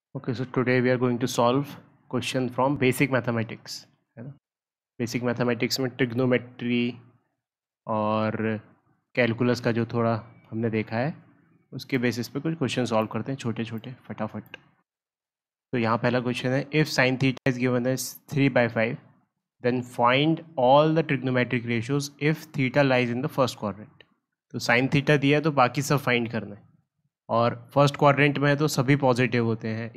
Okay, so today we are going to solve question from basic mathematics, है ना. Basic mathematics में trigonometry और calculus का जो थोड़ा हमने देखा है उसके बेसिस पे कुछ क्वेश्चन सॉल्व करते हैं छोटे छोटे फटाफट. तो यहाँ पहला क्वेश्चन है, if sine theta is given as 3/5 then find all the trigonometric ratios if theta lies in the first quadrant. तो साइन थीटा दिया है तो बाकी सब फाइंड करना है और फर्स्ट क्वाड्रेंट में है तो सभी पॉजिटिव होते हैं.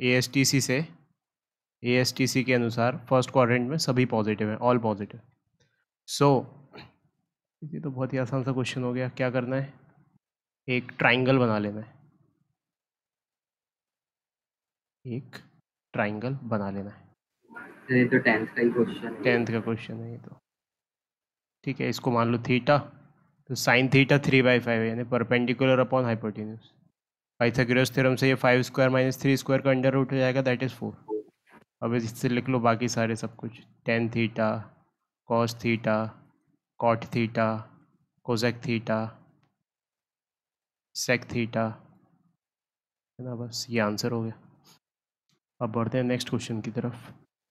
एएसटीसी के अनुसार फर्स्ट क्वाड्रेंट में सभी पॉजिटिव हैं, ऑल पॉजिटिव. सो ये तो बहुत ही आसान सा क्वेश्चन हो गया. क्या करना है, एक ट्राइंगल बना लेना है. एक ट्राइंगल बना लेना है. ये तो 10th का ही क्वेश्चन है. 10th का क्वेश्चन है ये तो. ठीक है, इसको मान लो थीटा. तो साइन थीटा 3/5 है यानी perpendicular upon hypotenuse. Pythagoras theorem से ये 5² माइनस 3² का अंडर रूट हो जाएगा, दैट इज़ 4. अब इससे लिख लो बाकी सारे सब कुछ. Tan theta, cos theta, cot theta, cosec theta, sec theta, है ना. बस ये आंसर हो गया. अब बढ़ते हैं नेक्स्ट क्वेश्चन की तरफ.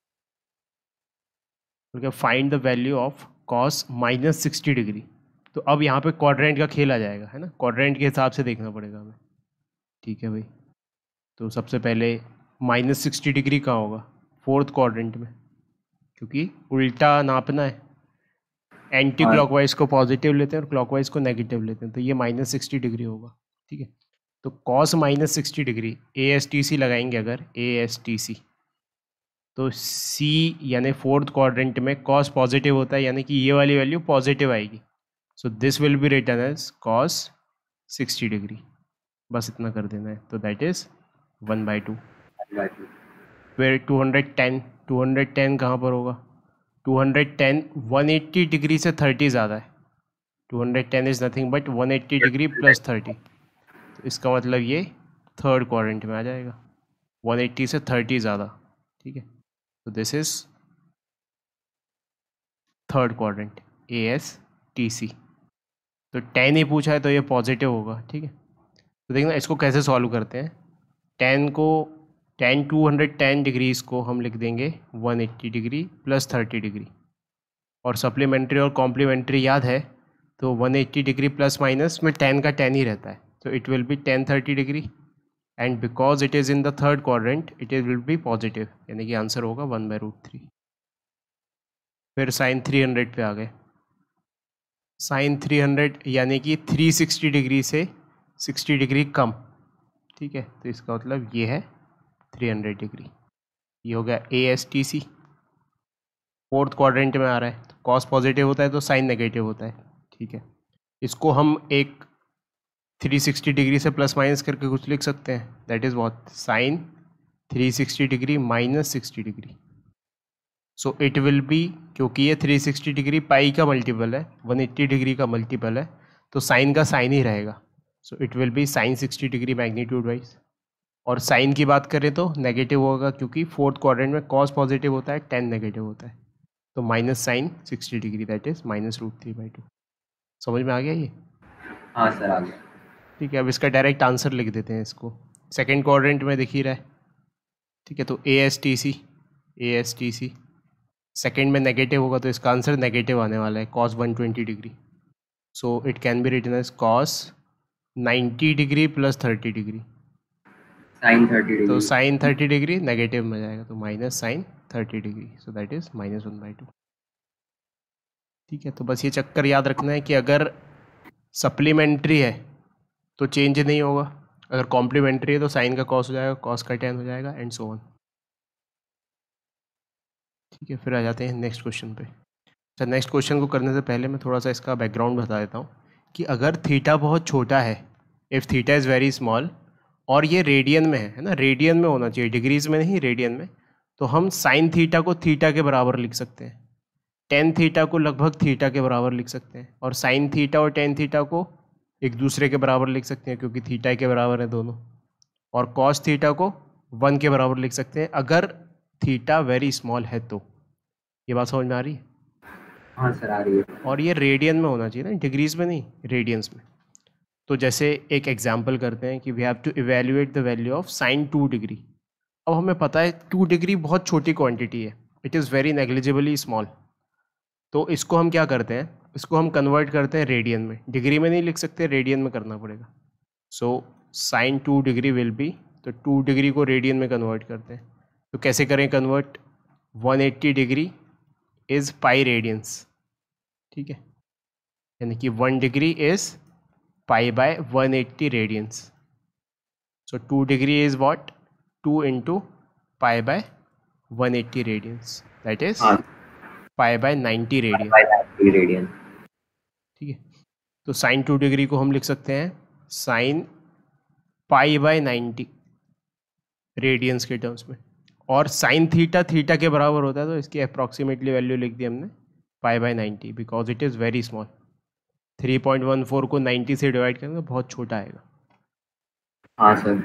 Find the value of cos -60 degree. तो अब यहाँ पे क्वाड्रेंट का खेल आ जाएगा, है ना. क्वाड्रेंट के हिसाब से देखना पड़ेगा हमें. ठीक है भाई. तो सबसे पहले -60 डिग्री कहाँ होगा, फोर्थ क्वाड्रेंट में, क्योंकि उल्टा नापना है. एंटी क्लॉकवाइज को पॉजिटिव लेते हैं और क्लॉकवाइज को नेगेटिव लेते हैं, तो ये -60 डिग्री होगा. ठीक है. तो कॉस -60 डिग्री ASTC लगाएंगे अगर ASTC, तो C यानी फोर्थ क्वाड्रेंट में कॉस पॉजिटिव होता है यानी कि ये वाली वैल्यू पॉजिटिव आएगी. So this will be written as cos 60 degree. बस इतना कर देना है. तो दैट इज 1/2. फिर 210 कहाँ पर होगा. 210 180 डिग्री से 30 ज़्यादा है. 210 is nothing but 180 degree plus 30. तो इसका मतलब ये थर्ड क्वाड्रेंट में आ जाएगा. 180 से 30 ज़्यादा. ठीक है. तो this is third quadrant ASTC. तो 10 ही पूछा है तो ये पॉजिटिव होगा. ठीक है. तो देखना इसको कैसे सॉल्व करते हैं. 210 डिग्रीज़ को हम लिख देंगे 180 डिग्री प्लस 30 डिग्री. और सप्लीमेंट्री और कॉम्प्लीमेंट्री याद है तो 180 डिग्री प्लस माइनस में 10 का 10 ही रहता है. तो it will be 10 30 degree and because it is in the third quadrant it will be positive यानी कि आंसर होगा 1/√3. फिर साइन 300 पे आ गए. साइन 300 यानी कि 360 डिग्री से 60 डिग्री कम. ठीक है. तो इसका मतलब ये है 300 डिग्री. ये हो गया ASTC. फोर्थ क्वाड्रेंट में आ रहा है तो कॉस पॉजिटिव होता है तो साइन नेगेटिव होता है. ठीक है. इसको हम एक 360 डिग्री से प्लस माइनस करके कुछ लिख सकते हैं. That is what, sine 360 degree minus 60 degree. So it will be, क्योंकि ये 360 डिग्री पाई का मल्टीपल है, 180 डिग्री का मल्टीपल है, तो साइन का साइन ही रहेगा. So it will be sine 60 degree magnitude wise. और साइन की बात करें तो नेगेटिव होगा क्योंकि फोर्थ क्वाड्रेंट में कॉस पॉजिटिव होता है, 10 नेगेटिव होता है. तो minus sine 60 degree that is -√3/2. समझ में आ गया ये. हाँ सर आ गया. ठीक है. अब इसका डायरेक्ट आंसर लिख देते हैं इसको. सेकेंड क्वाड्रेंट में दिख ही रहा है. ठीक है. तो ASTC सेकेंड में नेगेटिव होगा तो इसका आंसर नेगेटिव आने वाला है, cos 120 degree. So it can be written as cos 90 degree plus 30 degree. Sine 30 degree. तो साइन 30 डिग्री नेगेटिव में जाएगा तो minus sine 30 degree. So that is -1/2. ठीक है. तो बस ये चक्कर याद रखना है कि अगर सप्लीमेंट्री है तो चेंज नहीं होगा, अगर कॉम्प्लीमेंट्री है तो साइन का कॉस हो जाएगा, कॉस का tan हो जाएगा एंड सो ऑन. ठीक है. फिर आ जाते हैं नेक्स्ट क्वेश्चन पे. अच्छा, नेक्स्ट क्वेश्चन को करने से पहले मैं थोड़ा सा इसका बैकग्राउंड बता देता हूँ कि अगर थीटा बहुत छोटा है, if theta is very small, और ये रेडियन में है ना, रेडियन में होना चाहिए, डिग्रीज में नहीं, रेडियन में, तो हम साइन थीटा को थीटा के बराबर लिख सकते हैं, टेन थीटा को लगभग थीटा के बराबर लिख सकते हैं, और साइन थीटा और टेन थीटा को एक दूसरे के बराबर लिख सकते हैं क्योंकि थीटा के बराबर है दोनों, और कॉस थीटा को 1 के बराबर लिख सकते हैं अगर थीटा वेरी स्मॉल है तो. ये बात समझ में आ रही है. हाँ सर आ रही है. और ये रेडियन में होना चाहिए ना, डिग्रीज में नहीं, रेडियंस में. तो जैसे एक एग्जांपल करते हैं कि we have to evaluate the value of sine 2 degree. अब हमें पता है 2 डिग्री बहुत छोटी क्वांटिटी है, it is very negligibly small. तो इसको हम क्या करते हैं, इसको हम कन्वर्ट करते हैं रेडियन में। डिग्री में नहीं लिख सकते, रेडियन में करना पड़ेगा। So sine 2 degree will be, तो 2 डिग्री को रेडियन में कन्वर्ट करते हैं। तो कैसे करें convert, 180 degree is pi radians, ठीक है, यानी कि 1 degree is pi by 180 radians. So 2 degree is what, 2 into pi by 180 radians, that is हाँ pi by 90 radian, by 90 radian. ठीक है। तो साइन 2 डिग्री को हम लिख सकते हैं साइन पाई बाय 90 रेडियंस के टर्म्स में, और साइन थीटा थीटा के बराबर होता है, तो इसकी अप्रॉक्सीमेटली वैल्यू लिख दी हमने pi by 90, because it is very small. 3.14 को 90 से डिवाइड करेंगे बहुत छोटा आएगा। हाँ सर।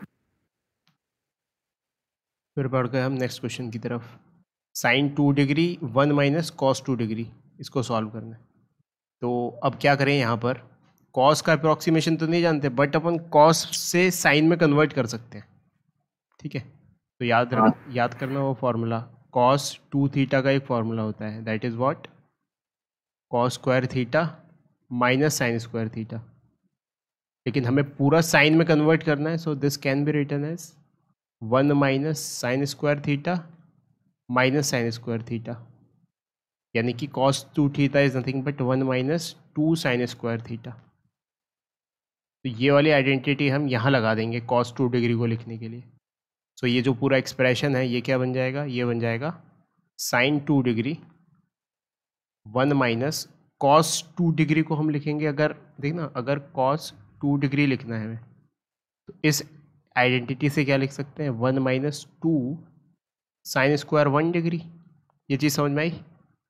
फिर बढ़ गए हम नेक्स्ट क्वेश्चन की तरफ। Sine 2 degree 1 minus cos 2 degree, इसको सॉल्व करना है। तो अब क्या करें, यहाँ पर कॉस का अप्रॉक्सीमेशन तो नहीं जानते, बट अपन कॉस से साइन में कन्वर्ट कर सकते हैं, ठीक है। तो याद करना वो फॉर्मूला, कॉस 2 थीटा का एक फॉर्मूला होता है, that is what, cos square theta minus sine square theta. लेकिन हमें पूरा साइन में कन्वर्ट करना है, so this can be written as 1 minus sine square theta minus sine square theta, यानी कि cos 2 theta is nothing but 1 minus 2 sine square theta. तो ये वाली आइडेंटिटी हम यहाँ लगा देंगे कॉस 2 डिग्री को लिखने के लिए। सो ये जो पूरा एक्सप्रेशन है ये क्या बन जाएगा, ये बन जाएगा sine 2 degree 1 minus cos 2 degree को हम लिखेंगे, अगर देखना, अगर कॉस 2 डिग्री लिखना है हमें, तो इस आइडेंटिटी से क्या लिख सकते हैं, 1 माइनस 2 साइन स्क्वायर 1 डिग्री। ये चीज़ समझ में आई?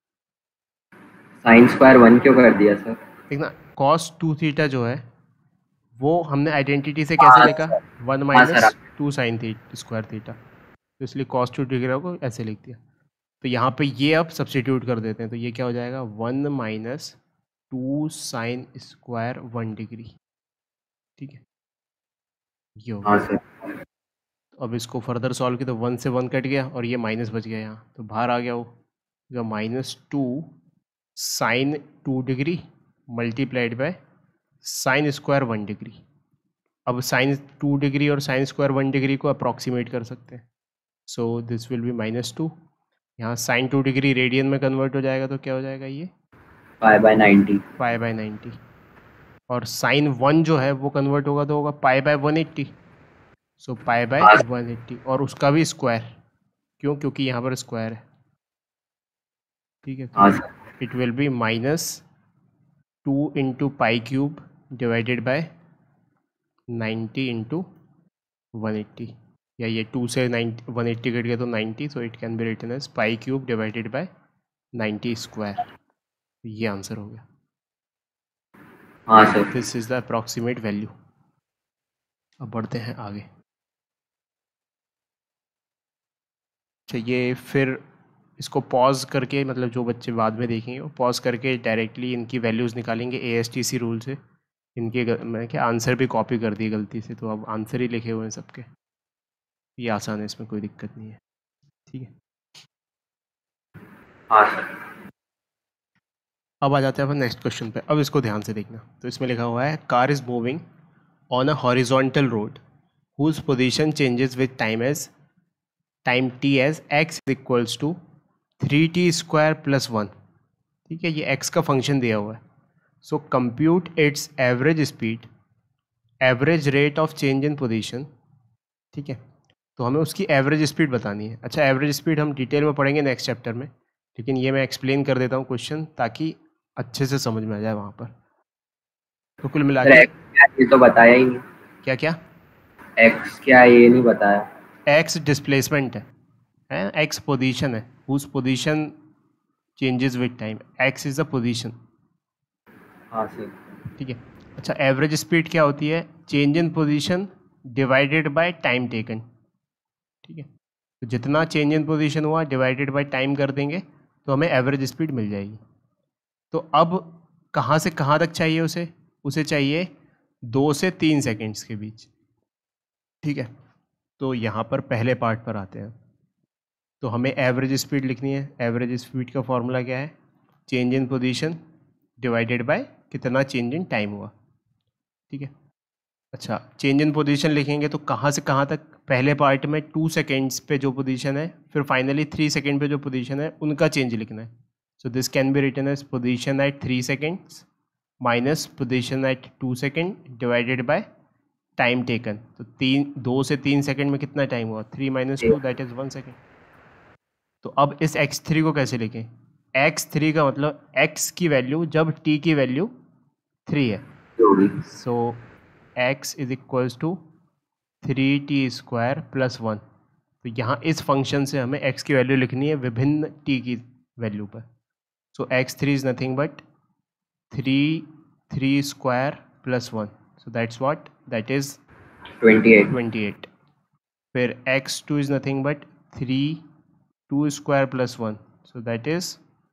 साइन स्क्वायर 1 क्यों कर दिया सर? देखना, कॉस 2 थीटा जो है वो हमने आइडेंटिटी से कैसे लिखा, 1 माइनस 2 साइन स्क्वायर थीटा, तो इसलिए कॉस 2 डिग्री को ऐसे लिख दिया। तो यहाँ पे ये अब सब्स्टिट्यूट कर देते हैं, तो ये क्या हो जाएगा, 1 माइनस 2 साइन स्क्वायर 1 डिग्री, ठीक है, ये हो हाँ गया। सर। अब इसको फर्दर सॉल्व किया तो 1 से 1 कट गया और ये माइनस बच गया यहाँ, तो बाहर आ गया वो -2 sine 2 degree multiplied by sine square 1 degree. अब साइन 2 डिग्री और साइन स्क्वायर 1 डिग्री को अप्रॉक्सीमेट कर सकते हैं, सो दिस विल बी -2। यहाँ साइन 2 डिग्री रेडियन में कन्वर्ट हो जाएगा, तो क्या हो जाएगा, ये पाई बाय 90। पाई बाय 90, और साइन 1 जो है वो कन्वर्ट होगा तो होगा पाई बाय 180, सो पाई बाय 180, और उसका भी स्क्वायर, क्यों, क्योंकि यहाँ पर स्क्वायर है, ठीक है। हाँ तो sir. It will be -2 into pi cube divided by 90 into 180, या ये 2 से 90 180 कट गया तो 90, so it can be written as pi cube divided by 90 square. ये आंसर हो गया। हाँ sir. This is the approximate value. अब बढ़ते हैं आगे। अच्छा, ये फिर इसको पॉज करके, मतलब जो बच्चे बाद में देखेंगे वो पॉज करके डायरेक्टली इनकी वैल्यूज़ निकालेंगे ASTC रूल से। इनके मैंने क्या आंसर भी कॉपी कर दिए गलती से, तो अब आंसर ही लिखे हुए हैं सबके, ये आसान है, इसमें कोई दिक्कत नहीं है, ठीक है। हाँ सर। अब आ जाते हैं अपन नेक्स्ट क्वेश्चन पे। अब इसको ध्यान से देखना, तो इसमें लिखा हुआ है car is moving on a horizontal road whose position changes with time t as x equals to 3t square plus 1, ठीक है। ये x का फंक्शन दिया हुआ है। So compute its average speed, average rate of change in position, ठीक है। तो हमें उसकी एवरेज स्पीड बतानी है। अच्छा, एवरेज स्पीड हम डिटेल में पढ़ेंगे नेक्स्ट चैप्टर में, लेकिन ये मैं एक्सप्लेन कर देता हूँ क्वेश्चन, ताकि अच्छे से समझ में आ जाए वहाँ पर। तो कुल मिला सर के एक्स क्या है, ये तो बताया ही नहीं। क्या क्या, एक्स क्या है ये नहीं बताया। एक्स डिस्प्लेसमेंट है, एक्स पोजीशन है, whose position changes with time, x is the position, हाँ सर। ठीक है। अच्छा, एवरेज स्पीड क्या होती है, change in position divided by time taken, ठीक है। तो जितना चेंज इन पोजीशन हुआ डिवाइडेड बाय टाइम कर देंगे तो हमें एवरेज स्पीड मिल जाएगी। तो अब कहाँ से कहाँ तक चाहिए उसे, उसे चाहिए 2 से 3 सेकेंड्स के बीच, ठीक है। तो यहाँ पर पहले पार्ट पर आते हैं। तो हमें एवरेज स्पीड लिखनी है। एवरेज स्पीड का फॉर्मूला क्या है? Change in position divided by कितना चेंज इन टाइम हुआ। ठीक है। अच्छा, चेंज इन पोजीशन लिखेंगे तो कहाँ से कहाँ तक? पहले पार्ट में 2 सेकेंड्स पे जो पोजीशन है, फिर फाइनली 3 सेकेंड पे जो पोजीशन है, उनका चेंज लिखना है। So this can be written as position at 3 seconds minus position at 2 second divided by time taken. तो 2 से 3 सेकेंड में कितना टाइम हुआ? 3 माइनस 2 दैट इज 1 सेकेंड। तो अब इस x3 को कैसे लिखें? x3 का मतलब x की वैल्यू जब t की वैल्यू 3 है। So x is equals to 3t² plus 1। तो यहाँ इस फंक्शन से हमें x की वैल्यू लिखनी है विभिन्न t की वैल्यू पर। So x3 is nothing but 3 plus 1। So that's what? That is 28। फिर x2 is nothing but 2 plus 1। So that is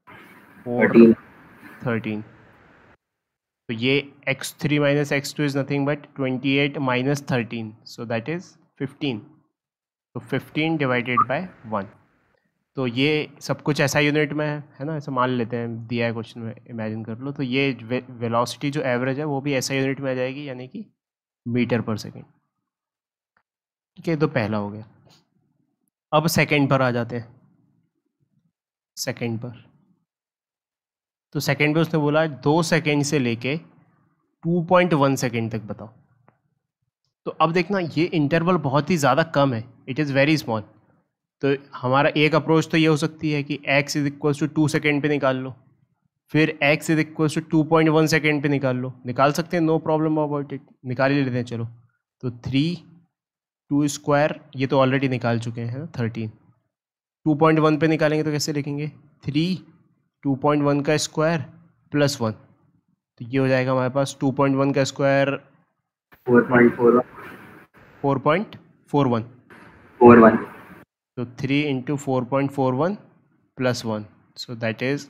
13। तो ये x3 minus x2 is nothing but 28 minus 13। So that is 15। तो 15 divided by 1। तो ये सब कुछ ऐसा unit में है ना, ऐसा मान लेते हैं, दिया है क्वेश्चन में, इमेजिन कर लो। तो ये वेलोसिटी जो एवरेज है वो भी ऐसा यूनिट में आ जाएगी, यानी कि मीटर पर सेकेंड। ठीक है, तो पहला हो गया। अब सेकेंड पर आ जाते हैं। सेकेंड पर तो सेकेंड पे उसने बोला 2 सेकेंड से लेके 2.1 सेकेंड तक बताओ। तो अब देखना, ये इंटरवल बहुत ही ज़्यादा कम है, इट इज़ वेरी स्मॉल। तो हमारा एक अप्रोच तो ये हो सकती है कि x is equals to 2 second पे निकाल लो, फिर x is equals to 2.1 second पे निकाल लो। निकाल सकते हैं, नो प्रॉब्लम अबाउट इट, निकाल ही लेते हैं। चलो, तो 3 2² ये तो ऑलरेडी निकाल चुके हैं, 13। 2.1 पे निकालेंगे तो कैसे लिखेंगे? 3 2.1 का स्क्वायर प्लस 1। तो ये हो जाएगा हमारे पास 2.1 का स्क्वायर 4.41। तो 3 into 4.41 plus 1। So that is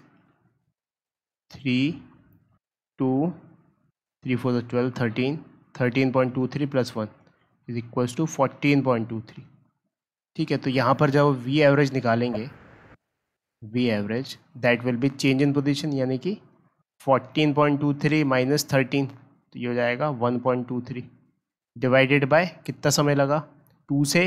3 2 3 4 12 13 13.23 plus 1 is equals to 14.23। ठीक है, तो यहाँ पर जब वी एवरेज निकालेंगे, we average that will be change in position, यानी कि 14.23 माइनस 13, तो ये हो जाएगा 1.23 डिवाइडेड बाय कितना समय लगा? 2 से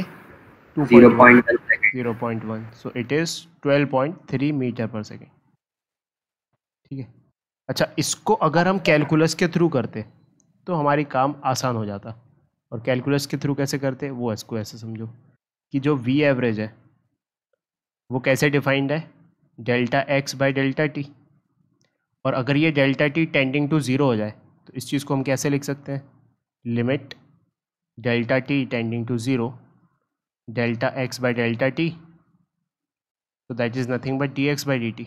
0.1। So it is 12.3 metre per second. ठीक है। अच्छा, इसको अगर हम कैलकुलस के थ्रू करते तो हमारी काम आसान हो जाता। और कैलकुलस के थ्रू कैसे करते, वो इसको ऐसे समझो कि जो वी एवरेज है वो कैसे डिफाइंड है? Delta x by delta t. और अगर ये डेल्टा टी टेंडिंग टू 0 हो जाए तो इस चीज़ को हम कैसे लिख सकते हैं? Limit delta t tending to 0 delta x by delta t, तो that is nothing but dx by dt।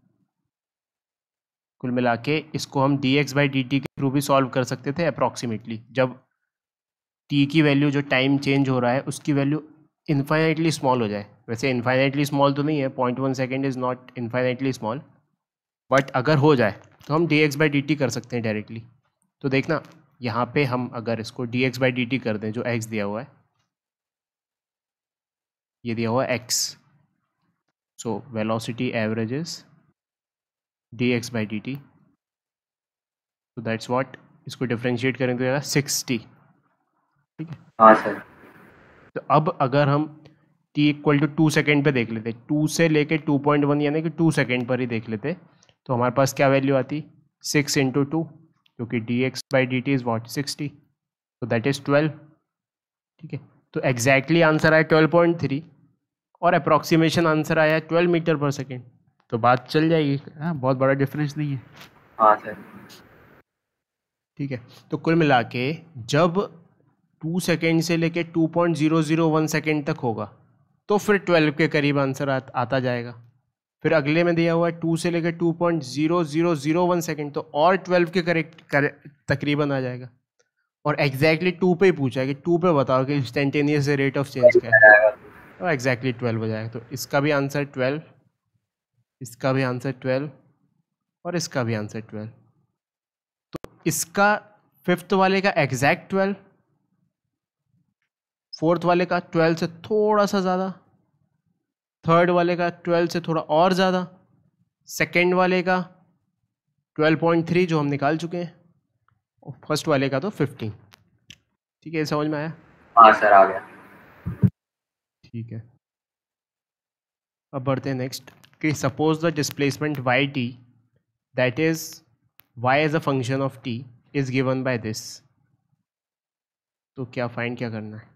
कुल मिला के इसको हम dx बाई dt के थ्रू भी सॉल्व कर सकते थे अप्रॉक्सीमेटली, जब t की वैल्यू जो टाइम चेंज हो रहा है उसकी वैल्यू इन्फाइनाइटली स्मॉल हो जाए। वैसे इन्फाइनाइटली स्मॉल तो नहीं है, 0.1 second is not infinitely small, but अगर हो जाए तो हम dx बाई dt कर सकते हैं डायरेक्टली। तो देखना, यहाँ पे हम अगर इसको dx बाई dt कर दें, जो x दिया हुआ है, ये दिया हुआ है x, so velocity average is dx by dt, तो दैट्स व्हाट, इसको डिफरेंशिएट करेंगे तो 60। ठीक है। हाँ सर। तो अब अगर हम t इक्वल टू 2 सेकेंड पे देख लेते, 2 से लेके 2.1 यानी कि 2 सेकेंड पर ही देख लेते, तो हमारे पास क्या वैल्यू आती? 6 इंटू 2, क्योंकि dx by dt is what? 60, तो दैट इज़ 12। ठीक है, तो एग्जैक्टली आंसर आया 12.3 और अप्रॉक्सीमेशन आंसर आया 12 मीटर पर सेकेंड। तो बात चल जाएगी। हाँ, बहुत बड़ा डिफरेंस नहीं है। हाँ सर। ठीक है, तो कुल मिला के जब 2 सेकेंड से लेके 2.001 सेकेंड तक होगा तो फिर 12 के करीब आंसर आता जाएगा। फिर अगले में दिया हुआ है 2 से लेकर 2.0001 सेकेंड, तो और 12 के करेक्ट तकरीबन आ जाएगा। और एग्जैक्टली 2 पे ही पूछा है कि 2 पे बताओ कि इंस्टेंटेनियस रेट ऑफ चेंज क्या है, तो एग्जैक्टली 12 हो जाएगा। तो इसका भी आंसर 12, इसका भी आंसर 12 और इसका भी आंसर 12। तो इसका फिफ्थ वाले का एग्जैक्ट 12 फोर्थ वाले का 12 से थोड़ा सा ज़्यादा, थर्ड वाले का 12 से थोड़ा और ज़्यादा, सेकेंड वाले का 12.3 जो हम निकाल चुके हैं, और फर्स्ट वाले का तो 15। ठीक है, समझ में आया? हाँ सर, आ गया। ठीक है, अब बढ़ते हैं नेक्स्ट कि suppose the displacement y t that is y as a function of t is given by this. तो क्या फाइंड क्या करना है?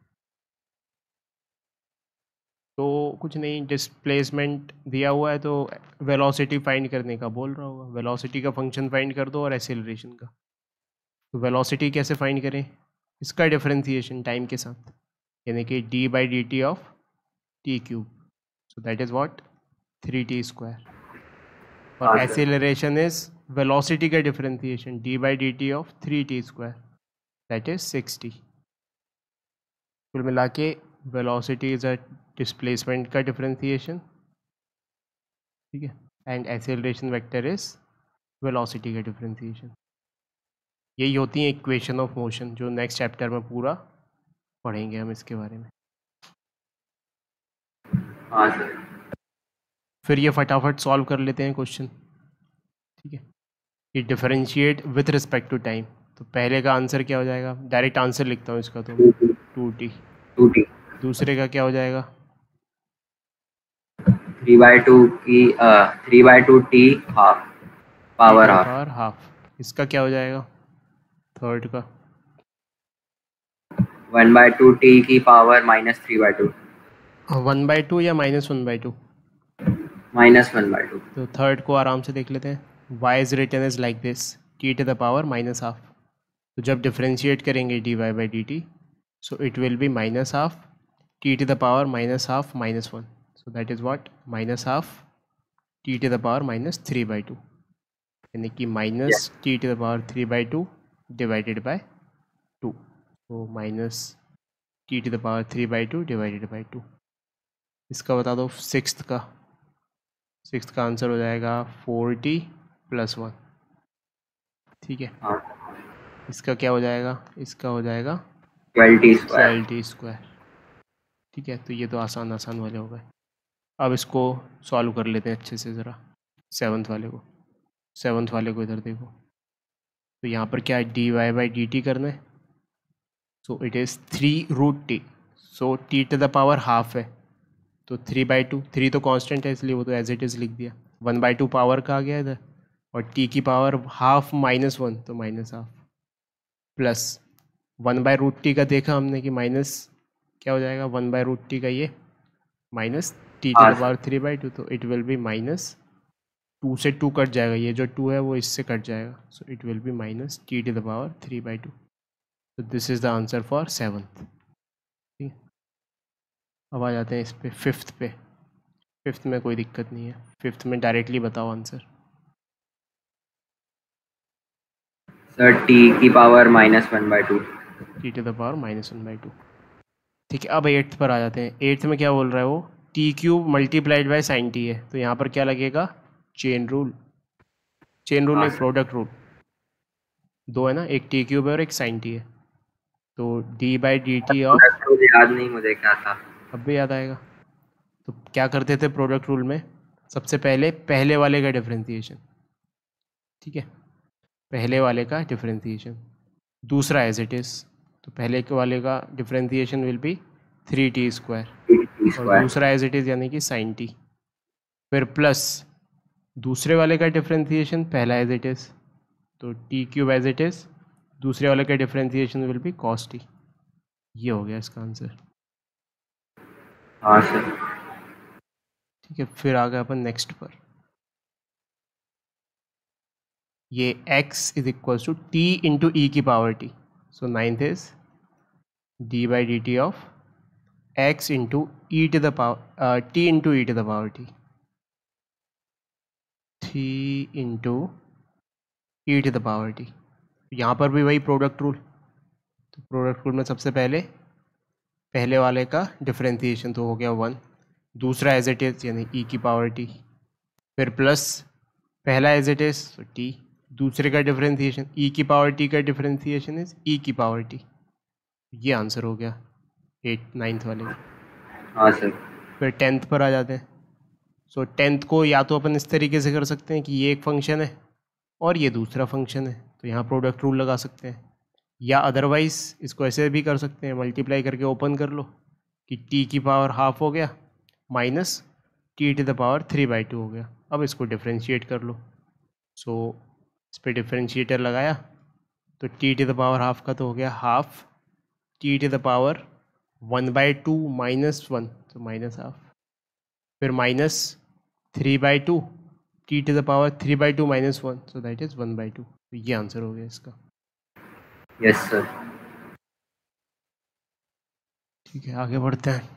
तो कुछ नहीं, डिस्प्लेसमेंट दिया हुआ है तो वेलोसिटी फाइंड करने का बोल रहा होगा, वेलोसिटी का फंक्शन फाइंड कर दो और एक्सेलरेशन का। तो वेलोसिटी कैसे फाइंड करें? इसका डिफरेंशिएशन टाइम के साथ, यानी कि d by d t of t cube, so that is what 3t square. और हाँ सर। एक्सेलरेशन इज वेलोसिटी का differentiation d by d t of 3t square, that is 6t। कुल मिला के वेलोसिटी इज अ डिस्प्लेसमेंट का differentiation, ठीक है, and acceleration vector is velocity का डिफरेंशिएशन। यही होती है इक्वेशन ऑफ मोशन, जो नेक्स्ट चैप्टर में पूरा पढ़ेंगे हम इसके बारे में। हाँ सर। फिर ये फटाफट सॉल्व कर लेते हैं क्वेश्चन, ठीक है। ये differentiate with respect to time, तो पहले का आंसर क्या हो जाएगा? डायरेक्ट आंसर लिखता हूँ इसका, तो मैं 2t। 2t। दूसरे का क्या हो जाएगा? 3/2 की 3/2 t half power half. Power half. इसका क्या हो जाएगा थर्ड का? 1/2 t की पावर -3/2। 1/2 या -1/2? -1/2। तो थर्ड को आराम से देख लेते हैं। y is written is like this, t to the power minus half. तो जब डिफरेंशिएट करेंगे dy by d t, so it will be minus half t to the power minus half -1, so that is what minus half t to the power -3/2, यानी कि minus t to the power 3/2 divided by 2, तो minus t to the power 3/2 divided by 2। इसका बता दो sixth का answer हो जाएगा 4t + 1, ठीक है। हाँ। इसका क्या हो जाएगा? इसका हो जाएगा 12t स्क्वायर। 12t स्क्वायर, ठीक है। तो ये तो आसान वाले हो गए। अब इसको सॉल्व कर लेते हैं अच्छे से ज़रा। सेवन्थ वाले को इधर देखो। तो यहाँ पर क्या है, dy बाई डी टी करना है, so it is 3√t, so t to the power half है, तो 3/2, 3 तो कांस्टेंट है इसलिए वो तो एज इट इज़ लिख दिया। 1/2 पावर का आ गया इधर, और t की पावर हाफ -1, तो माइनस हाफ, प्लस 1/√t का देखा हमने कि माइनस क्या हो जाएगा 1/√t का, ये माइनस t टू हाँ द पावर सर। 3/2, तो इट विल बी -2 से 2 कट जाएगा, ये जो 2 है वो इससे कट जाएगा, so it will be -t to the power 3/2। तो this is the answer for seventh. ठीक, अब आ जाते हैं इस पे फिफ्थ में कोई दिक्कत नहीं है, फिफ्थ में डायरेक्टली बताओ आंसर। सर t की power -1/2। t to the power -1/2, ठीक है। अब एट्थ पर आ जाते हैं। एट्थ में क्या बोल रहा है वो, t³ multiplied by sin t है, तो यहाँ पर क्या लगेगा? चेन रूल हाँ नहीं, सर। Product rule. दो है ना, एक t³ है और एक sin t है, तो d by d t of, तो याद नहीं मुझे क्या था। अब भी याद आएगा। तो क्या करते थे प्रोडक्ट रूल में, सबसे पहले वाले का डिफरेंशिएशन, ठीक है, पहले वाले का डिफरेंशिएशन, दूसरा एज इट इज़, तो पहले के वाले का differentiation will be 3t square, t और स्क्वायर। दूसरा एज इट इज़ यानी कि sin t, फिर प्लस दूसरे वाले का डिफरेंशिएशन पहला एज इट इज़, तो t³ एज इट इज़, दूसरे वाले का differentiation will be cos t। ये हो गया इसका आंसर, हाँ सर। ठीक है। फिर आ गए अपन नेक्स्ट पर। ये x is equal to t into e की power t, so ninth is d by d t of x into e to the power t into e to the power t, 3 into e to the power t। यहाँ पर भी वही product rule, तो product rule में सबसे पहले वाले का डिफरेंशिएशन तो हो गया 1, दूसरा एज इट इज़ यानी ई की पावर t, फिर प्लस पहला एज इट इज़ तो t, दूसरे का डिफरेंशिएशन ई की पावर t का डिफरेंशिएशन इज ई की पावर t। ये आंसर हो गया नाइन्थ वाले की। हाँ सर। फिर 10th पर आ जाते हैं। सो 10th को या तो अपन इस तरीके से कर सकते हैं कि ये एक फंक्शन है और ये दूसरा फंक्शन है, तो यहाँ प्रोडक्ट रूल लगा सकते हैं, या अदरवाइज़ इसको ऐसे भी कर सकते हैं, मल्टीप्लाई करके ओपन कर लो कि t की पावर हाफ हो गया minus t to the power 3/2 हो गया। अब इसको डिफ्रेंशिएट कर लो। सो इस पर डिफ्रेंशिएटर लगाया तो t to the power half का तो हो गया half t to the power 1/2 -1, तो माइनस हाफ, फिर minus 3/2 t to the power 3/2 -1, so that is 1/2। तो ये आंसर हो गया इसका। Yes sir. ठीक है, आगे बढ़ते हैं।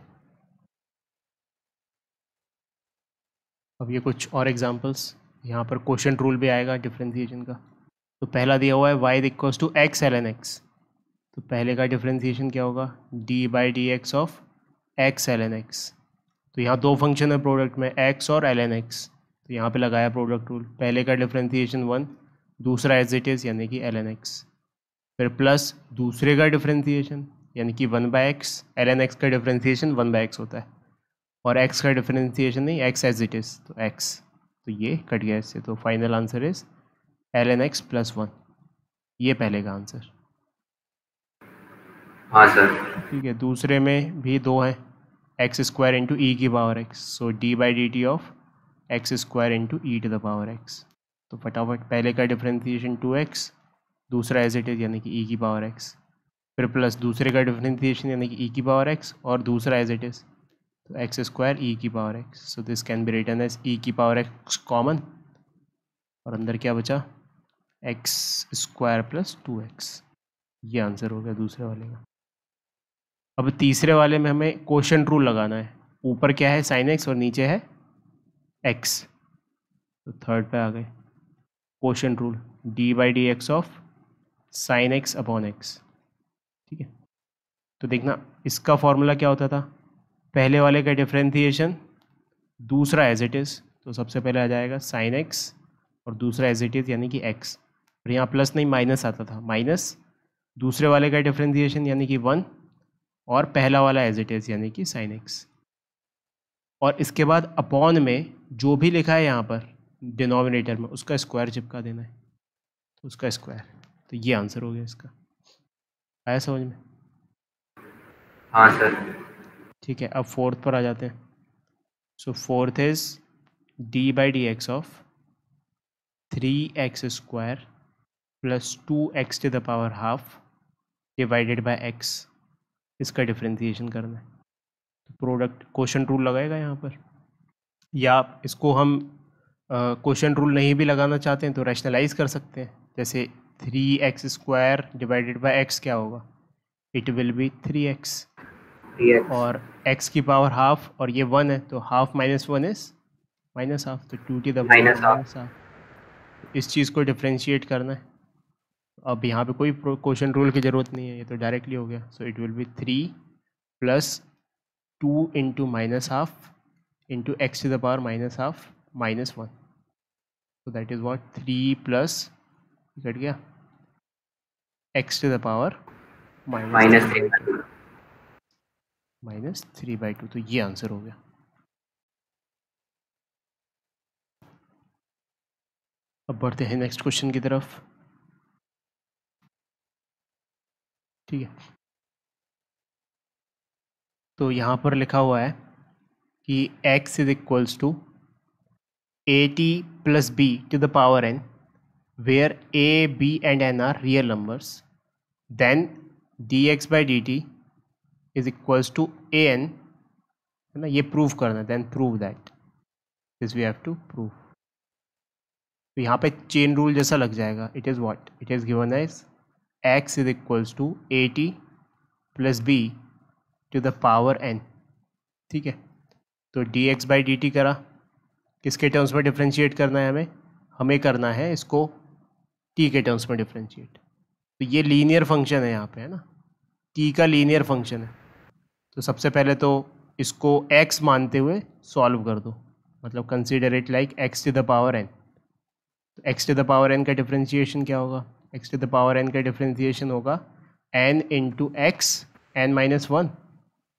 अब ये कुछ और एग्जांपल्स, यहाँ पर क्वोशंट रूल भी आएगा डिफरेंशिएशन का। तो पहला दिया हुआ है y equals to x ln x, तो पहले का डिफरेंशिएशन क्या होगा, d/dx of x ln x। तो यहाँ दो फंक्शन है प्रोडक्ट में, x और ln x, तो यहाँ पे लगाया प्रोडक्ट रूल। पहले का डिफरेंशिएशन 1, दूसरा एज इट इज़ यानी कि ln x, फिर प्लस दूसरे का डिफरेंशिएशन यानी कि 1/x, ln x का डिफरेंशिएशन 1/x होता है, और x का डिफरेंशिएशन नहीं, x एज इट इज़, तो x, तो ये कट गया इससे, तो final answer is ln x + 1। ये पहले का आंसर। हाँ सर। ठीक है, दूसरे में भी दो हैं, x² इंटू ई की power x, so d/dt of x² into e to the power x। तो फटाफट पहले का डिफरेंशिएशन 2x, दूसरा एज इट इज़ यानी कि ई की पावर x, फिर प्लस दूसरे का डिफरेंशिएशन यानी कि ई की पावर x, और दूसरा एज इट इज़, तो x² ई की पावर x, सो this can be written as e की पावर x कॉमन, और अंदर क्या बचा, x² + 2x। ये आंसर हो गया दूसरे वाले का। अब तीसरे वाले में हमें क्वोशंट रूल लगाना है। ऊपर क्या है, sin x, और नीचे है x, तो थर्ड पे आ गए quotient rule, d/dx of sin x upon x। ठीक है, तो देखना इसका फॉर्मूला क्या होता था, पहले वाले का डिफरेंशिएशन, दूसरा एज इट इज़, तो सबसे पहले आ जाएगा sin x, और दूसरा एज इट इज़ यानी कि x, और यहाँ प्लस नहीं माइनस आता था, माइनस दूसरे वाले का डिफरेंशिएशन यानी कि 1, और पहला वाला एज इट इज़ यानी कि sin x, और इसके बाद अपॉन में जो भी लिखा है यहाँ पर डिनोमिनेटर में उसका स्क्वायर चिपका देना है, तो उसका स्क्वायर। तो ये आंसर हो गया इसका। आया समझ में? हाँ सर। ठीक है, अब फोर्थ पर आ जाते हैं। So fourth is d/dx of 3x² + 2x to the power half divided by x। इसका डिफरेंशिएशन करना है, तो प्रोडक्ट क्वोशंट रूल लगाएगा यहाँ पर, या इसको हम क्वोशंट रूल नहीं भी लगाना चाहते हैं तो रैशनलाइज कर सकते हैं। जैसे 3x² डिवाइडेड बाय x क्या होगा, it will be 3x, Yes. और x की पावर हाफ, और ये 1 है, तो half minus 1 is minus half, तो 2 to the power Minus half. Minus half. इस चीज़ को डिफ्रेंशिएट करना है। अब यहाँ पे कोई क्वोशंट रूल की ज़रूरत नहीं है, ये तो डायरेक्टली हो गया। So it will be 3 + 2 into minus half into x to the power minus half -1, so that is what 3 plus cut गया x टू द पावर -3/2 -3/2, तो ये आंसर हो गया। अब बढ़ते हैं नेक्स्ट क्वेश्चन की तरफ। ठीक है, तो यहाँ पर लिखा हुआ है कि x is equals to at + b to the power n, where a, b and n are real numbers, then dx/dt is equals to an, है ना, ये प्रूव करना, then prove that, this we have to prove. तो यहाँ पे chain rule जैसा लग जाएगा। It is what, it is given as x is equals to at + b to the power n। ठीक है, तो dx/dt करा, किसके टर्म्स में डिफ्रेंशिएट करना है हमें, हमें करना है इसको t के टर्म्स में डिफ्रेंशिएट। तो ये लीनियर फंक्शन है यहाँ पे, है ना, t का लीनियर फंक्शन है। तो सबसे पहले तो इसको x मानते हुए सॉल्व कर दो, मतलब consider it like x to the power n। तो x to the power n का डिफ्रेंशिएशन क्या होगा, x to the power n का डिफ्रेंशिएशन होगा n इंटू एक्स n -1,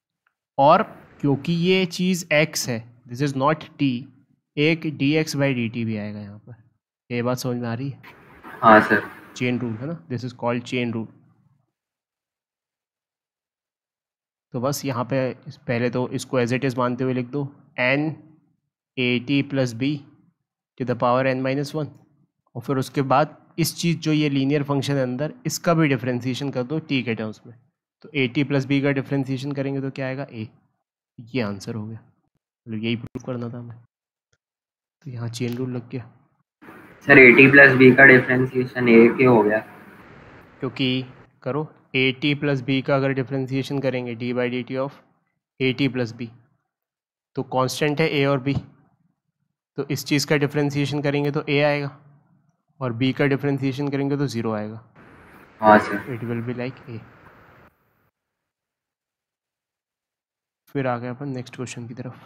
और क्योंकि ये चीज़ x है, दिस इज़ नॉट t, एक dx बाई dt भी आएगा यहाँ पर। ये बात समझ में आ रही है? हाँ सर। चेन रूल है ना, this is called chain rule. तो बस यहाँ पे पहले तो इसको एज इट इज़ मानते हुए लिख दो n at plus b to the power n one वन, और फिर उसके बाद इस चीज़ जो ये लीनियर फंक्शन है अंदर, इसका भी डिफ्रेंसिएशन कर दो t के टर्म्स में। तो at प्लस बी का डिफ्रेंसिएशन करेंगे तो क्या आएगा, a। ये आंसर हो गया, मतलब यही प्रूव करना था हमें, तो यहाँ चेन रूल लग गया। सर एटी प्लस बी का डिफरेंशिएशन ए के हो गया, क्योंकि करो at प्लस बी का अगर डिफ्रेंसिएशन करेंगे d by d t of at plus b, तो कांस्टेंट है a और b, तो इस चीज़ का डिफ्रेंसिएशन करेंगे तो a आएगा, और b का डिफ्रेंसिएशन करेंगे तो 0 आएगा। हाँ sir. It will be like a। फिर आ गए अपन नेक्स्ट क्वेश्चन की तरफ।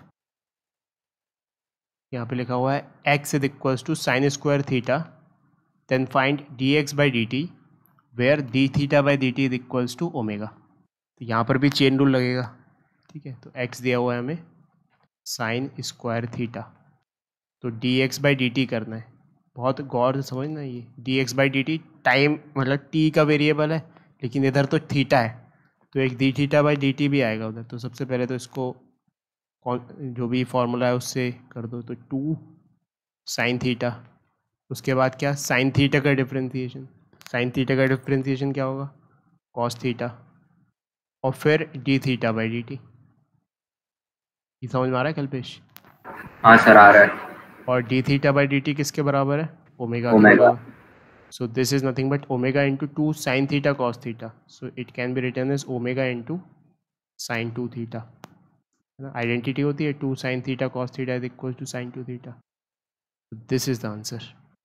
यहाँ पे लिखा हुआ है x is equals to sine square theta, then find dx by d t where d theta by d t is equals to omega. तो यहाँ पर भी चेन रूल लगेगा, ठीक है। तो x दिया हुआ है हमें साइन स्क्वायर थीटा, तो dx बाई डी टी करना है। बहुत गौर से समझना, ये dx by d t time मतलब t का वेरिएबल है, लेकिन इधर तो थीटा है, तो एक d theta by d t भी आएगा उधर। तो सबसे पहले तो इसको जो भी फॉर्मूला है उससे कर दो, तो 2 साइन थीटा, उसके बाद क्या, साइन थीटा का डिफ्रेंसिएशन, साइन थीटा का डिफ्रेंसिएशन क्या होगा, कॉस थीटा, और फिर d theta by d t. ये समझ में आ रहा है कल्पेश? हाँ सर आ रहा है। और d theta by d t किसके बराबर है, ओमेगा के ओमेगा। बराबर। So this is nothing but omega into 2 sine theta cos theta, so it can be written as omega into sine 2 theta. Identity होती है 2 sine theta cos theta is equal to sine 2 theta. This is the answer.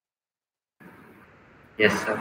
Yes sir.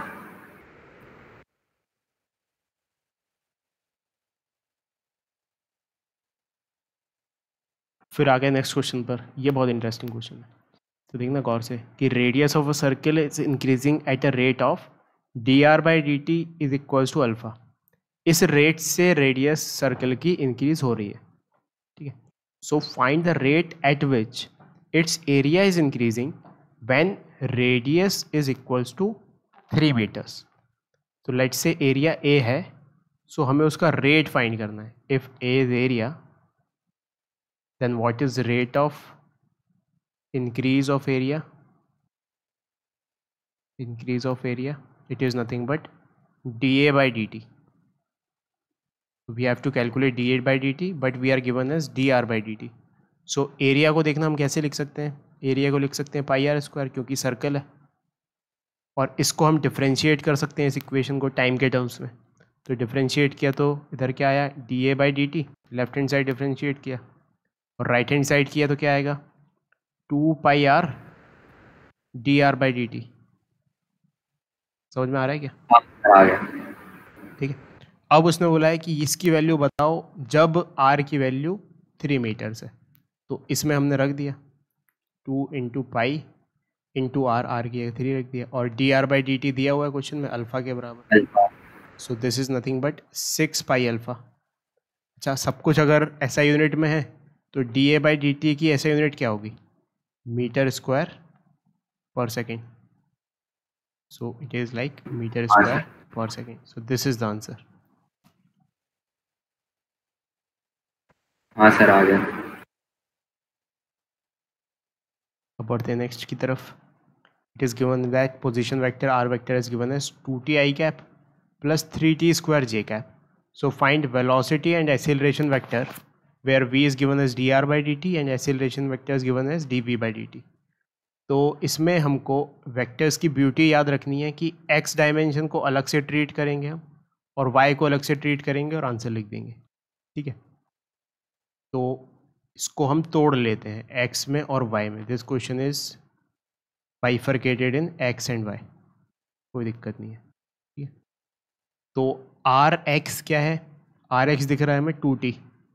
फिर आ गए next question पर, ये बहुत interesting question है। तो देखना गौर से कि radius of a circle is increasing at a rate of d r by d t is equals to alpha. इस रेट से रेडियस सर्कल की इंक्रीज हो रही है, ठीक है। So find the rate at which its area is increasing when radius is equals to 3 meters. तो let's say area a है, सो हमें उसका रेट फाइंड करना है। If a is area, then what is the rate of increase of area? Increase of area, it is nothing but dA by dt. We have to calculate dA by dt, but we are given as dr by dt. So area को देखना हम कैसे लिख सकते हैं, area को लिख सकते हैं पाई आर स्क्वायर, क्योंकि सर्कल है, और इसको हम डिफ्रेंशिएट कर सकते हैं इस इक्वेशन को टाइम के टर्म्स में। तो डिफ्रेंशिएट किया तो इधर क्या आया, dA by dt, left hand side differentiate किया, और राइट हैंड साइड किया तो क्या आएगा, 2 pi r d r by d t. समझ में आ रहा है क्या? हाँ सर आ गया। ठीक है। अब उसने बोला है कि इसकी वैल्यू बताओ जब आर की वैल्यू 3 मीटर्स है। तो इसमें हमने रख दिया 2 into pi into r, r की 3 रख दिया, और d r by d t दिया हुआ है क्वेश्चन में अल्फा के बराबर। Alpha. So this is nothing but 6 pi alpha. अच्छा, सब कुछ अगर ऐसा यूनिट में है तो d a by d t की ऐसा यूनिट क्या होगी, meter square per second. So it is like meter हाँ square सर। per second. So this is the answer. हाँ सर आ गया। अब बढ़ते हैं नेक्स्ट की तरफ। It is given that position vector r vector is given as 2t I cap plus 3t square j cap. So find velocity and acceleration vector where v is given as dr by dt and acceleration vector is given as dv by dt. तो इसमें हमको vectors की beauty याद रखनी है कि x dimension को अलग से ट्रीट करेंगे हम, और वाई को अलग से ट्रीट करेंगे, और आंसर लिख देंगे, ठीक है। तो इसको हम तोड़ लेते हैं एक्स में और वाई में। This question is bifurcated in x and y, कोई दिक्कत नहीं है, ठीक है। तो आर एक्स क्या है, आर एक्स दिख रहा है हमें 2t,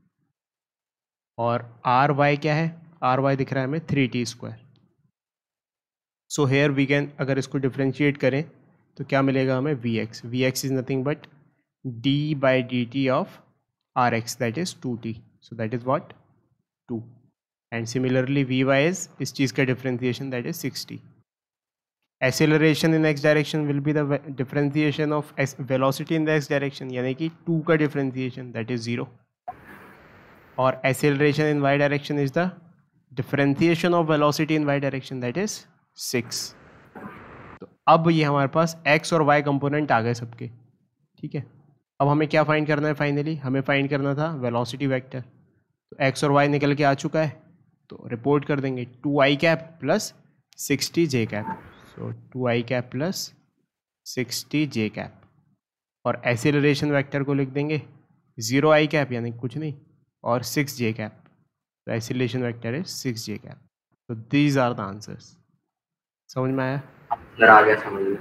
और आर वाई क्या है, आर वाई दिख रहा है हमें 3t square. So here we can, अगर इसको डिफ्रेंशिएट करें तो क्या मिलेगा हमें, v x. V x is nothing but d by d t of rx, that is 2t, so that is what 2, and similarly vy is इस चीज़ का differentiation, that is 6t. Acceleration in x direction will be the differentiation of velocity in the x direction, यानी कि 2 का differentiation, that is 0, और acceleration in y direction is the differentiation of velocity in y direction, that is 6. तो अब ये हमारे पास x और y कंपोनेंट आ गए सबके, ठीक है. अब हमें क्या फाइंड करना है फाइनली, हमें फाइंड करना था वेलोसिटी वेक्टर. तो x और y निकल के आ चुका है, तो रिपोर्ट कर देंगे 2i cap plus 60j cap. So 2i cap plus 60j cap, और एक्सीलरेशन वेक्टर को लिख देंगे 0i कैप यानी कुछ नहीं, और 6j कैप. तो acceleration vector is 6j cap. तो दीज आर द आंसर्स. समझ में आया? आ गया समझ में.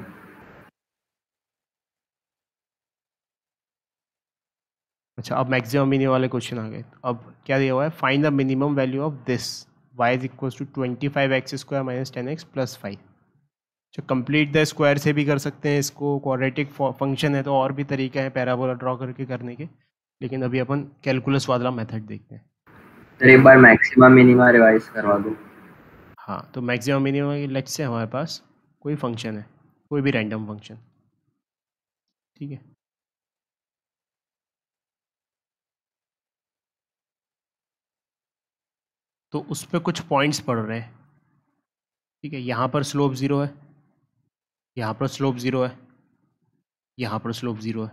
अच्छा, अब मैक्सिमम मिनिमम वाले क्वेश्चन आ गए. अब क्या दिया हुआ है, find the minimum value of this y is equal to 25x square minus 10x plus 5. अच्छा, कंप्लीट द स्क्वायर से भी कर सकते हैं इसको, क्वाड्रेटिक फंक्शन है तो और भी तरीके हैं पैराबोला ड्रॉ करके करने के, लेकिन अभी अपन कैलकुलस वाला मेथड देखते हैं. तो एक बार मैक्सिमम मिनिमम रिवाइज करवा दो. हाँ, तो मैक्सिमम मिनिमम लेट्स से हमारे पास कोई फंक्शन है, कोई भी रैंडम फंक्शन, ठीक है. तो उस पर कुछ पॉइंट्स पड़ रहे हैं, ठीक है. यहाँ पर स्लोप 0 है, यहाँ पर स्लोप 0 है, यहाँ पर स्लोप 0 है.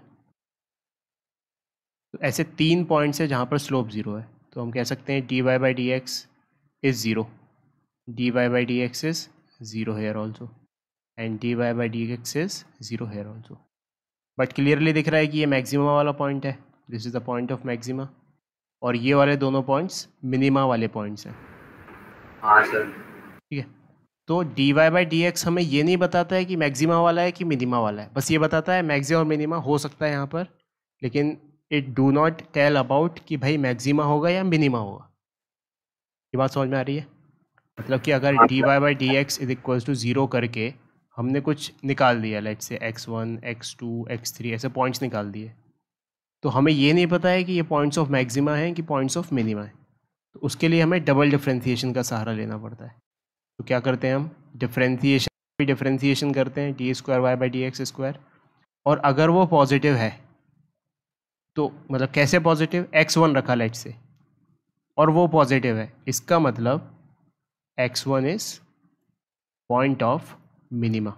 तो ऐसे 3 पॉइंट्स है जहाँ पर स्लोप 0 है. तो हम कह सकते हैं dy by dx is 0, dy by dx is 0 here also, and dy by dx is 0 here also. But clearly दिख रहा है कि ये मैक्सिमा वाला पॉइंट है, this is the point of maxima, और ये वाले दोनों पॉइंट्स मिनिमा वाले पॉइंट्स हैं. हाँ सर. ठीक है. तो dy by dx हमें ये नहीं बताता है कि मैक्सिमा वाला है कि मिनिमा वाला है, बस ये बताता है मैक्सिमा और मिनिमा हो सकता है यहाँ पर, लेकिन it do not tell about कि भाई मैक्सिमा होगा या मिनिमा होगा. ये बात समझ में आ रही है? मतलब कि अगर dy by dx is equals to 0 करके हमने कुछ निकाल दिया, let's say x1, x2, x3 ऐसे पॉइंट्स निकाल दिए, तो हमें ये नहीं पता है कि ये पॉइंट्स ऑफ मैक्सिमा हैं कि पॉइंट्स ऑफ मिनिमा है. तो उसके लिए हमें डबल डिफरेंशिएशन का सहारा लेना पड़ता है. तो क्या करते हैं हम, डिफरेंशिएशन करते हैं d square y by d x square, और अगर वो पॉजिटिव है तो मतलब कैसे पॉजिटिव, x1 रखा लेट से और वो पॉजिटिव है, इसका मतलब x1 is point of minima,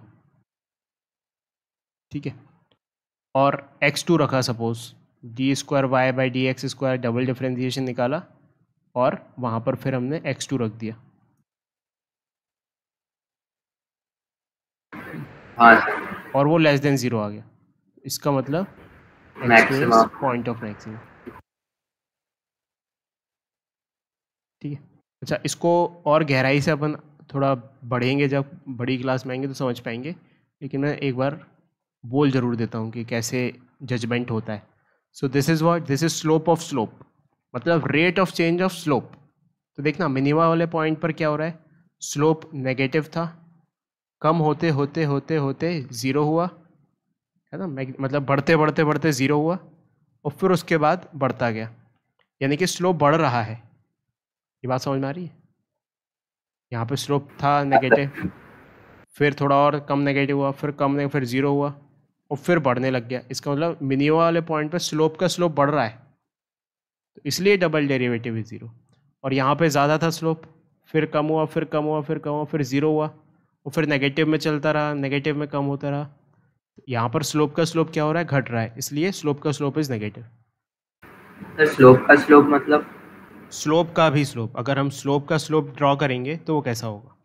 ठीक है. और x2 रखा suppose, d square y by d x square, double differentiation निकाला और वहाँ पर फिर हमने x2 रख दिया. हाँ सर. और वो लेस देन 0 आ गया, इसका मतलब मैक्सिमा पॉइंट ऑफ मैक्सिमा, ठीक है. अच्छा, इसको और गहराई से अपन थोड़ा बढ़ेंगे, जब बड़ी क्लास में आएंगे तो समझ पाएंगे, लेकिन मैं एक बार बोल ज़रूर देता हूँ कि कैसे जजमेंट होता है. So this is what, this is slope of slope, मतलब rate of change of slope. तो देखना मिनिमा वाले पॉइंट पर क्या हो रहा है, स्लोप नेगेटिव था, कम होते होते होते होते 0 हुआ, है ना, मतलब बढ़ते बढ़ते बढ़ते 0 हुआ और फिर उसके बाद बढ़ता गया, यानी कि स्लोप बढ़ रहा है. ये बात समझ में आ रही है? यहाँ पे स्लोप था नेगेटिव, फिर थोड़ा और कम नेगेटिव हुआ, फिर कम नेगेटिव, फिर 0 हुआ और फिर बढ़ने लग गया. इसका मतलब मिनिमा वाले पॉइंट पे स्लोप का स्लोप बढ़ रहा है, तो इसलिए डबल डेरिवेटिव इज 0. और यहाँ पे ज़्यादा था स्लोप, फिर कम हुआ, फिर कम हुआ, फिर कम हुआ, फिर 0 हुआ और फिर नेगेटिव में चलता रहा, नेगेटिव में कम होता रहा. यहाँ पर स्लोप का स्लोप क्या हो रहा है, घट रहा है, इसलिए स्लोप का स्लोप इज नेगेटिव. स्लोप का स्लोप मतलब स्लोप का भी स्लोप, अगर हम स्लोप का स्लोप ड्रॉ करेंगे तो वो कैसा होगा,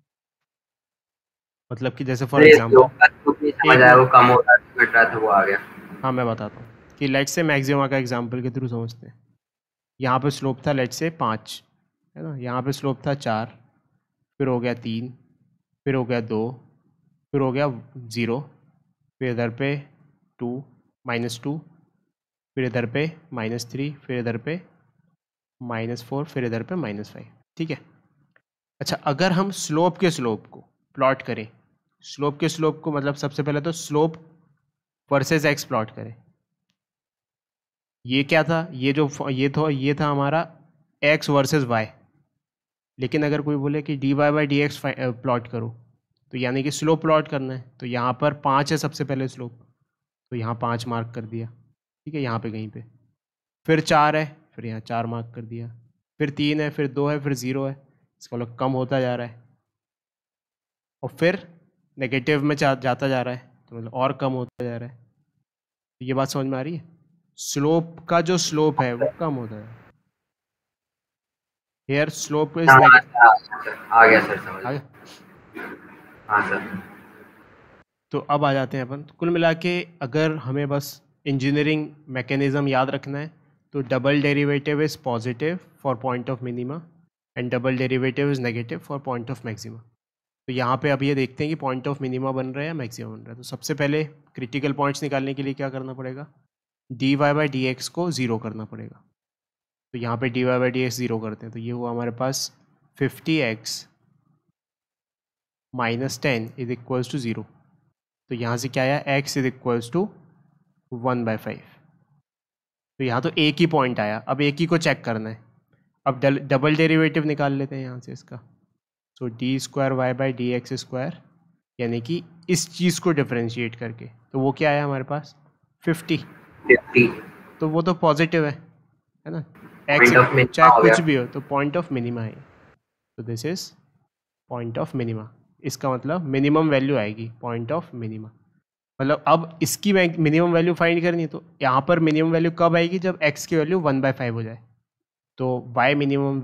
मतलब कि जैसे फॉर एग्जांपल वो कम हो रहा था, घट रहा था, वो आ गया. हाँ, मैं बताता हूँ कि लेट से मैक्सिमा का एग्जांपल के थ्रू समझते हैं. यहाँ पे स्लोप था लेट से 5, है ना, यहाँ पे स्लोप था 4, फिर हो गया 3, फिर हो गया 2, फिर हो गया 0, फिर इधर पे 2, -2, फिर इधर पे -3, फिर इधर पे -4, फिर इधर पे -5, ठीक है. अच्छा, अगर हम स्लोप के स्लोप को प्लॉट करें, स्लोप के स्लोप को मतलब सबसे पहले तो स्लोप वर्सेस एक्स प्लॉट करें. ये क्या था, ये था हमारा x वर्सेस y। लेकिन अगर कोई बोले कि dy by d x plot करो, तो यानी कि स्लोप प्लॉट करना है, तो यहाँ पर 5 है सबसे पहले स्लोप, तो यहाँ 5 मार्क कर दिया, ठीक है, यहाँ पे कहीं पे। फिर 4 है, फिर यहाँ 4 मार्क कर दिया, फिर 3 है, फिर 2 है, फिर 0 है, इसका मतलब कम होता जा रहा है, और फिर नेगेटिव में जाता जा रहा है, तो मतलब और कम होता जा रहा है। तो ये बात समझ में आ रही है, स्लोप का जो स्लोप है वो कम होता है। Here slope is negative. आ गया सर, समझ आगे, हाँ सर। तो अब आ जाते हैं अपन कुल मिला के, अगर हमें बस इंजीनियरिंग मैकेनिज्म याद रखना है, तो double derivative is positive for point of minima and double derivative is negative for point of maxima. तो यहाँ पे अब ये देखते हैं कि पॉइंट ऑफ मिनिमा बन रहा है या मैक्सिमा बन रहा है। तो सबसे पहले क्रिटिकल पॉइंट्स निकालने के लिए क्या करना पड़ेगा, d y by d x को ज़ीरो करना पड़ेगा। तो यहाँ पे d y by d x zero करते हैं, तो ये हुआ हमारे पास 50x minus 10 is equals to zero. तो यहाँ से क्या आया, x इज इक्वल्स टू 1/5। तो यहाँ तो एक ही पॉइंट आया, अब एक ही को चेक करना है। अब डबल डेरिवेटिव निकाल लेते हैं यहाँ से इसका। So d square y by d x square, यानी कि इस चीज़ को डिफ्रेंशिएट करके, तो वो क्या आया हमारे पास 50। 50 तो वो तो पॉजिटिव है ना, पॉइंट ऑफ एक्स चाहे मिनिमा हो कुछ गया। भी हो, तो पॉइंट ऑफ मिनिमा है। तो this is point of minima, इसका मतलब मिनिमम वैल्यू आएगी पॉइंट ऑफ मिनिमा। मतलब अब इसकी मिनिमम वैल्यू फाइंड करनी है, तो यहाँ पर मिनिमम वैल्यू कब आएगी, जब x की वैल्यू 1/5 हो जाए। तो y minimum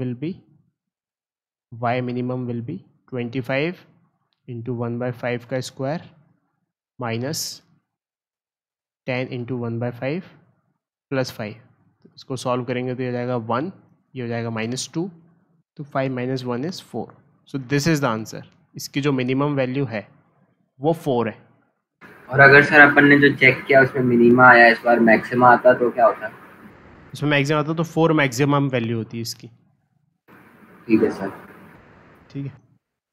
will be 25 into 1/5 का स्क्वायर माइनस 10 इंटू 1/5 प्लस 5। तो इसको सॉल्व करेंगे तो ये हो जाएगा 1, ये हो जाएगा -2, तो 5 - 1 is 4। So this is the answer. इसकी जो मिनिमम वैल्यू है वो 4 है। और अगर सर अपन ने जो चेक किया उसमें मिनिमा आया, इस बार मैक्सिमा आता तो क्या होता? इसमें मैक्सिमम आता तो 4 मैक्सिमम वैल्यू होती है इसकी। ठीक है सर। ठीक है,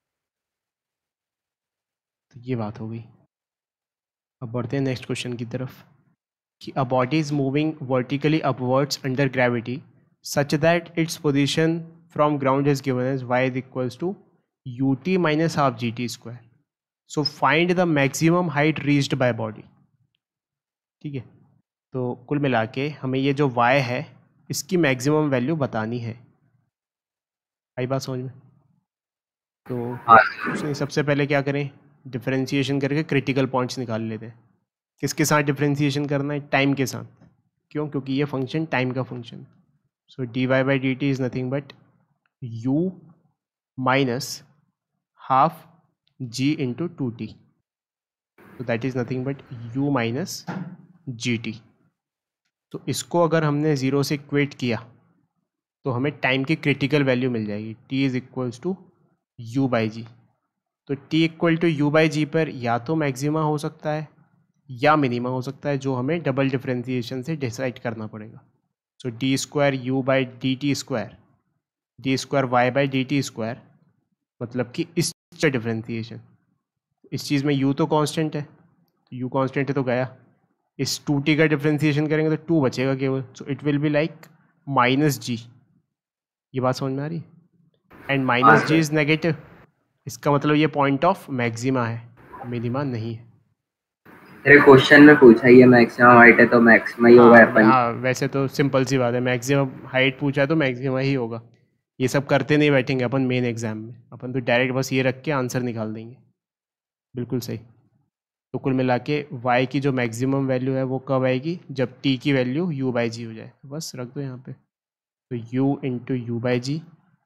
तो ये बात हो गई। अब बढ़ते हैं नेक्स्ट क्वेश्चन की तरफ कि a body is moving vertically upwards under gravity such that its position from ground is given as y is equals to ut minus half gt square. So find the maximum height reached by body. ठीक है, तो कुल मिला के हमें ये जो y है इसकी मैक्सिमम वैल्यू बतानी है। आई बात समझ में? तो हाँ कुछ नहीं, सबसे पहले क्या करें, डिफरेंशिएशन करके क्रिटिकल पॉइंट्स निकाल लेते हैं। किसके साथ डिफरेंशिएशन करना है, टाइम के साथ। क्यों, क्योंकि ये फंक्शन टाइम का function. So d y by d t is nothing but u minus half g into 2t। तो that is nothing but u minus g t. तो इसको अगर हमने ज़ीरो से इक्वेट किया तो हमें टाइम की क्रिटिकल वैल्यू मिल जाएगी, t is equals to u by g. तो t equal to u by g पर या तो मैक्सिमा हो सकता है या मिनिमा हो सकता है, जो हमें डबल डिफरेंशिएशन से डिसाइड करना पड़ेगा। So d square u by d t square, d square y by d t square, मतलब कि इस डिफरेंशिएशन, इस चीज़ में u तो कांस्टेंट है, तो u कांस्टेंट है तो गया। इस 2t का डिफरेंशिएशन करेंगे तो 2 बचेगा केवल। So it will be like minus g. ये बात समझ में आ रही है? And minus g is negative, इसका मतलब ये पॉइंट ऑफ मैक्सिमा है, मिनिमा नहीं है। तेरे क्वेश्चन में पूछा ही है मैक्सिमम हाइट है तो मैक्सिमा ही होगा अपन। हाँ, वैसे तो सिंपल सी बात है, मैक्सिमम हाइट पूछा है तो मैक्सिमम ही होगा। ये सब करते नहीं बैठेंगे अपन मेन एग्जाम में, अपन तो डायरेक्ट बस ये रख के आंसर निकाल देंगे। बिल्कुल सही। तो कुल मिला के y की जो मैक्सिमम वैल्यू है वो कब आएगी, जब t की वैल्यू u बाई जी हो जाए। तो बस रख दो यहाँ पे, तो u into u by g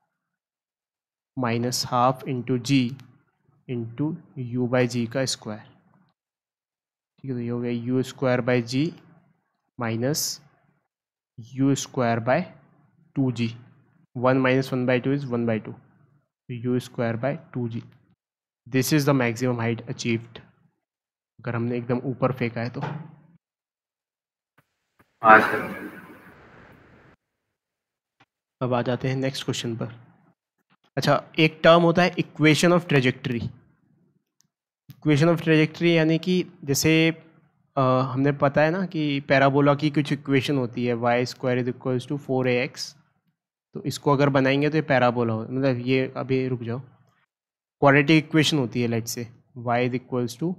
minus half into g into u by g का स्क्वायर। ठीक है, तो ये हो गया u square by g minus u square by 2g। 1 माइनस 1/2 is 1/2, u square by 2g। This is the maximum height achieved, अगर हमने एकदम ऊपर फेंका है तो। हाँ सर। अब आ जाते हैं नेक्स्ट क्वेश्चन पर। अच्छा, एक टर्म होता है equation of trajectory. Equation of trajectory यानी कि जैसे हमने पता है ना कि पैराबोला की कुछ इक्वेशन होती है y² = 4ax। तो इसको अगर बनाएंगे तो ये पैराबोला हो, मतलब ये अभी रुक जाओ, क्वाड्रेटिक इक्वेशन होती है let's say y =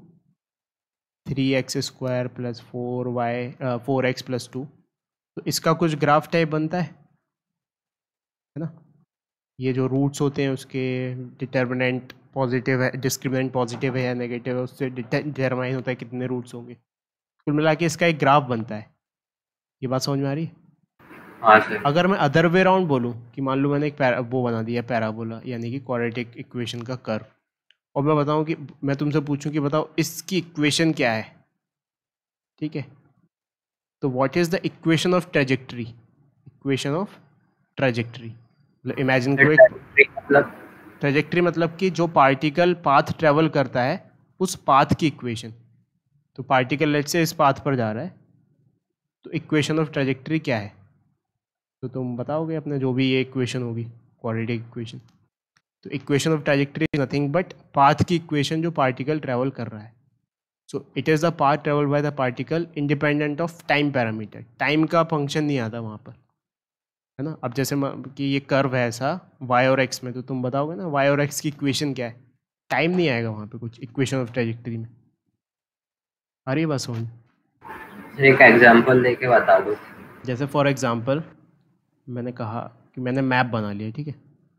3x² + 4x + 2। तो इसका कुछ ग्राफ टाइप बनता है ना। ये जो रूट्स होते हैं उसके डिटर्मिनेंट पॉजिटिव है, डिस्क्रिमिनेंट पॉजिटिव है या नेगेटिव है, उससे डिटरमाइन होता है कितने रूट्स होंगे। कुल मिला के इसका एक ग्राफ बनता है। ये बात समझ में आ रही है? हाँ सर। अगर मैं अदर वे राउंड बोलूँ कि मान लो मैंने एक वो बना दिया पैराबोला, यानी कि क्वाड्रेटिक इक्वेशन का कर्व, और मैं बताऊँ कि मैं तुमसे पूछूं कि बताओ इसकी इक्वेशन क्या है, ठीक है। तो what is the equation of trajectory? Equation of trajectory मतलब इमेजिन करो एक मतलब ट्रेजेक्ट्री मतलब कि जो पार्टिकल पाथ ट्रेवल करता है उस पाथ की इक्वेशन। तो पार्टिकल लेट से इस पाथ पर जा रहा है, तो इक्वेशन ऑफ ट्रेजेक्ट्री क्या है? तो तुम बताओगे अपने जो भी ये इक्वेशन होगी क्वाड्रेटिक इक्वेशन। तो equation of trajectory is nothing but path की इक्वेशन जो पार्टिकल ट्रेवल कर रहा है। So it is the path travel by the particle independent of time parameter. Time का फंक्शन नहीं आता वहाँ पर, है ना। अब जैसे कि ये कर्व है ऐसा y और x में, तो तुम बताओगे ना y और x की इक्वेशन क्या है, टाइम नहीं आएगा वहाँ पे कुछ इक्वेशन ऑफ ट्रेजेक्ट्री में। आ रही है बात समझ? एक एग्जांपल देके बता दो। जैसे फॉर एग्जांपल मैंने कहा कि मैंने मैप बना लिया, ठीक है।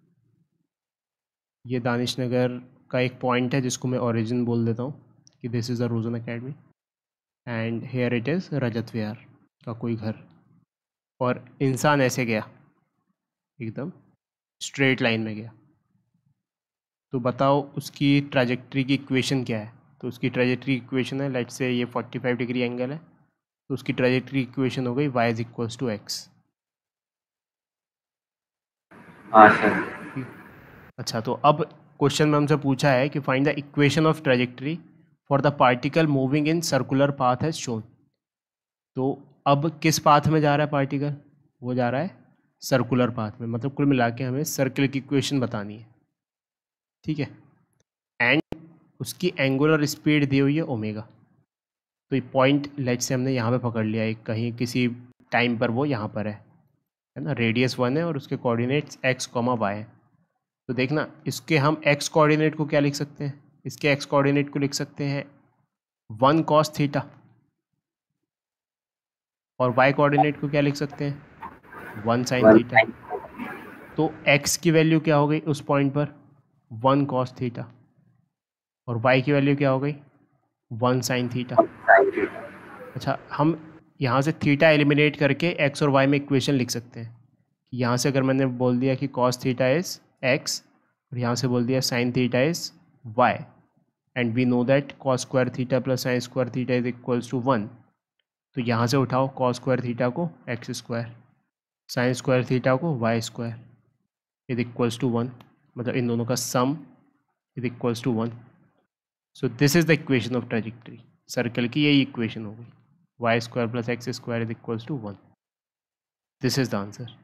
ये दानिश नगर का एक पॉइंट है जिसको मैं ओरिजिन बोल देता हूँ कि this is the Rojan Academy, and here it is Rajat Vihar का कोई घर। और इंसान ऐसे गया, एकदम स्ट्रेट लाइन में गया। तो बताओ उसकी ट्रैजेक्टरी की इक्वेशन क्या है? तो उसकी ट्रैजेक्टरी इक्वेशन है, लेट्स से ये 45 डिग्री एंगल है, तो उसकी ट्रैजेक्टरी इक्वेशन हो गई y = x। हाँ सर। अच्छा, तो अब क्वेश्चन में हमसे पूछा है कि find the equation of trajectory for the particle moving in circular path as shown. तो अब किस पाथ में जा रहा है पार्टिकल? वो जा रहा है सर्कुलर पाथ में, मतलब कुल मिला के हमें सर्कल की इक्वेशन बतानी है, ठीक है। एंड उसकी एंगुलर स्पीड दी हुई है ओमेगा। तो ये पॉइंट लेट से हमने यहाँ पे पकड़ लिया है, कहीं किसी टाइम पर वो यहाँ पर है ना। रेडियस 1 है और उसके कोऑर्डिनेट्स x, y है। तो देखना इसके हम x कोऑर्डिनेट को क्या लिख सकते हैं, इसके x कोऑर्डिनेट को लिख सकते हैं 1 cos थीटा, और y कोऑर्डिनेट को क्या लिख सकते हैं 1 sin थीटा। तो x की वैल्यू क्या हो गई उस पॉइंट पर 1 cos थीटा, और y की वैल्यू क्या हो गई 1 sin थीटा। अच्छा, हम यहाँ से थीटा एलिमिनेट करके x और y में इक्वेशन लिख सकते हैं। यहाँ से अगर मैंने बोल दिया कि cos थीटा इज़ x और यहाँ से बोल दिया sin theta is y, and we know that cos² theta plus sin² theta is equals to 1। तो यहाँ से उठाओ cos² थीटा को x², sin² थीटा को y² इज इक्वल्स टू 1, मतलब इन दोनों का sum is equals to 1। So this is the equation of trajectory. Circle की यही इक्वेशन हो गई, y² + x² is equals to 1। This is the answer.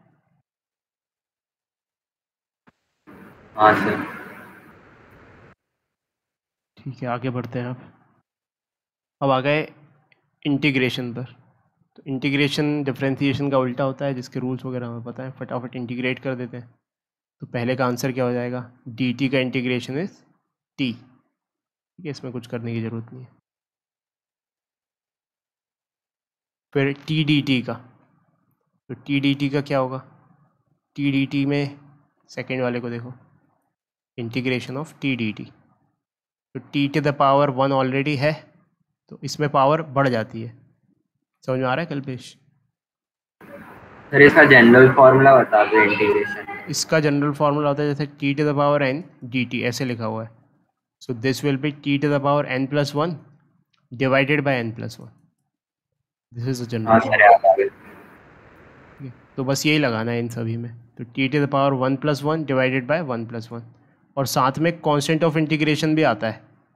हाँ सर। ठीक है, आगे बढ़ते हैं। अब आ गए इंटीग्रेशन पर। तो इंटीग्रेशन डिफरेंशिएशन का उल्टा होता है, जिसके रूल्स वगैरह हमें पता है, फटाफट इंटीग्रेट कर देते हैं। तो पहले का आंसर क्या हो जाएगा, dt का इंटीग्रेशन इज t, ठीक है, इसमें कुछ करने की ज़रूरत नहीं है। फिर टी डी टी का, तो टी डी टी का क्या होगा, टी डी टी में सेकेंड वाले को देखो, integration of t d t. तो t to the power 1 already है, तो इसमें पावर बढ़ जाती है। समझ में आ रहा है कल्पेश? सर इसका जनरल फॉर्मूला बता दो इंटीग्रेशन। इसका जनरल फार्मूला होता है जैसे t to the power n dt, ऐसे लिखा हुआ है। So this will be t to the power n+1 divided by n+1। This is the general हाँ सर, याद आ गया। ठीक है, तो बस यही लगाना है इन सभी में। तो t to the power 1+1 divided by 1+1, और साथ में कांस्टेंट ऑफ इंटीग्रेशन भी आता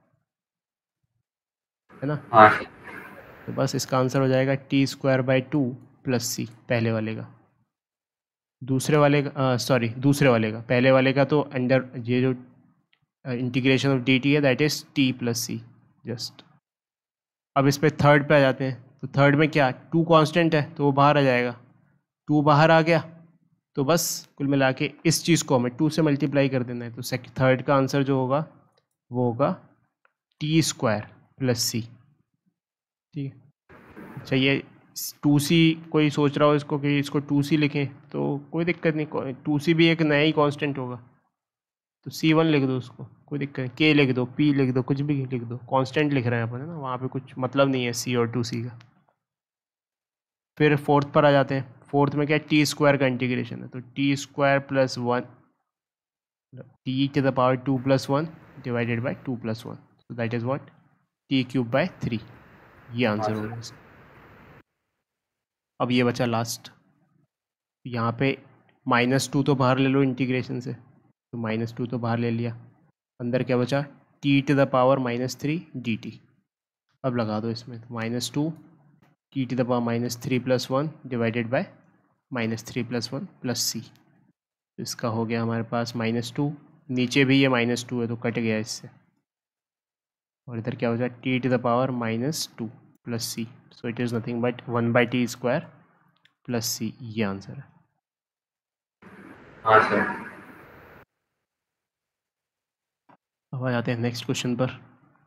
है ना। हाँ सर। तो बस इसका आंसर हो जाएगा t²/2 + c, पहले वाले का। दूसरे वाले का सॉरी, दूसरे वाले का, पहले वाले का तो अंडर ये जो इंटीग्रेशन ऑफ dt है that is t + c just. अब इस पे थर्ड पे आ जाते हैं, तो थर्ड में क्या, 2 कांस्टेंट है तो वो बाहर आ जाएगा, 2 बाहर आ गया तो बस कुल मिला के इस चीज़ को हमें 2 से मल्टीप्लाई कर देना है। तो थर्ड का आंसर जो होगा वो होगा टी स्क्वायर प्लस सी। ठीक है, अच्छा ये 2c कोई सोच रहा हो इसको कि इसको 2c लिखें तो कोई दिक्कत नहीं, 2c भी एक नया ही कांस्टेंट होगा, तो C1 लिख दो उसको, कोई दिक्कत नहीं, K लिख दो, P लिख दो, कुछ भी लिख दो, कांस्टेंट लिख रहे हैं अपन, है ना, वहाँ पे कुछ मतलब नहीं है C और 2c का। फिर फोर्थ पर आ जाते हैं, फोर्थ में क्या है, टी स्क्वायर का इंटीग्रेशन है, तो t square plus 1 t to the power 2 plus 1 divided by 2 plus 1, so that is what, t cube by 3, ये आंसर हो गया इसका। अब ये बचा लास्ट, यहाँ पे -2 तो बाहर ले लो इंटीग्रेशन से, तो -2 तो बाहर ले लिया, अंदर क्या बचा, t to the power -3 d t. अब लगा दो इसमें, तो -2 t to the power -3 plus 1 divided by -3 plus 1 plus c, इसका हो गया हमारे पास -2, नीचे भी ये -2 है तो कट गया इससे, और इधर क्या हो जाए, t to the power -2 plus C, so it is nothing but 1/t square plus c, ये आंसर है। हाँ सर। अब आ जाते हैं नेक्स्ट क्वेश्चन पर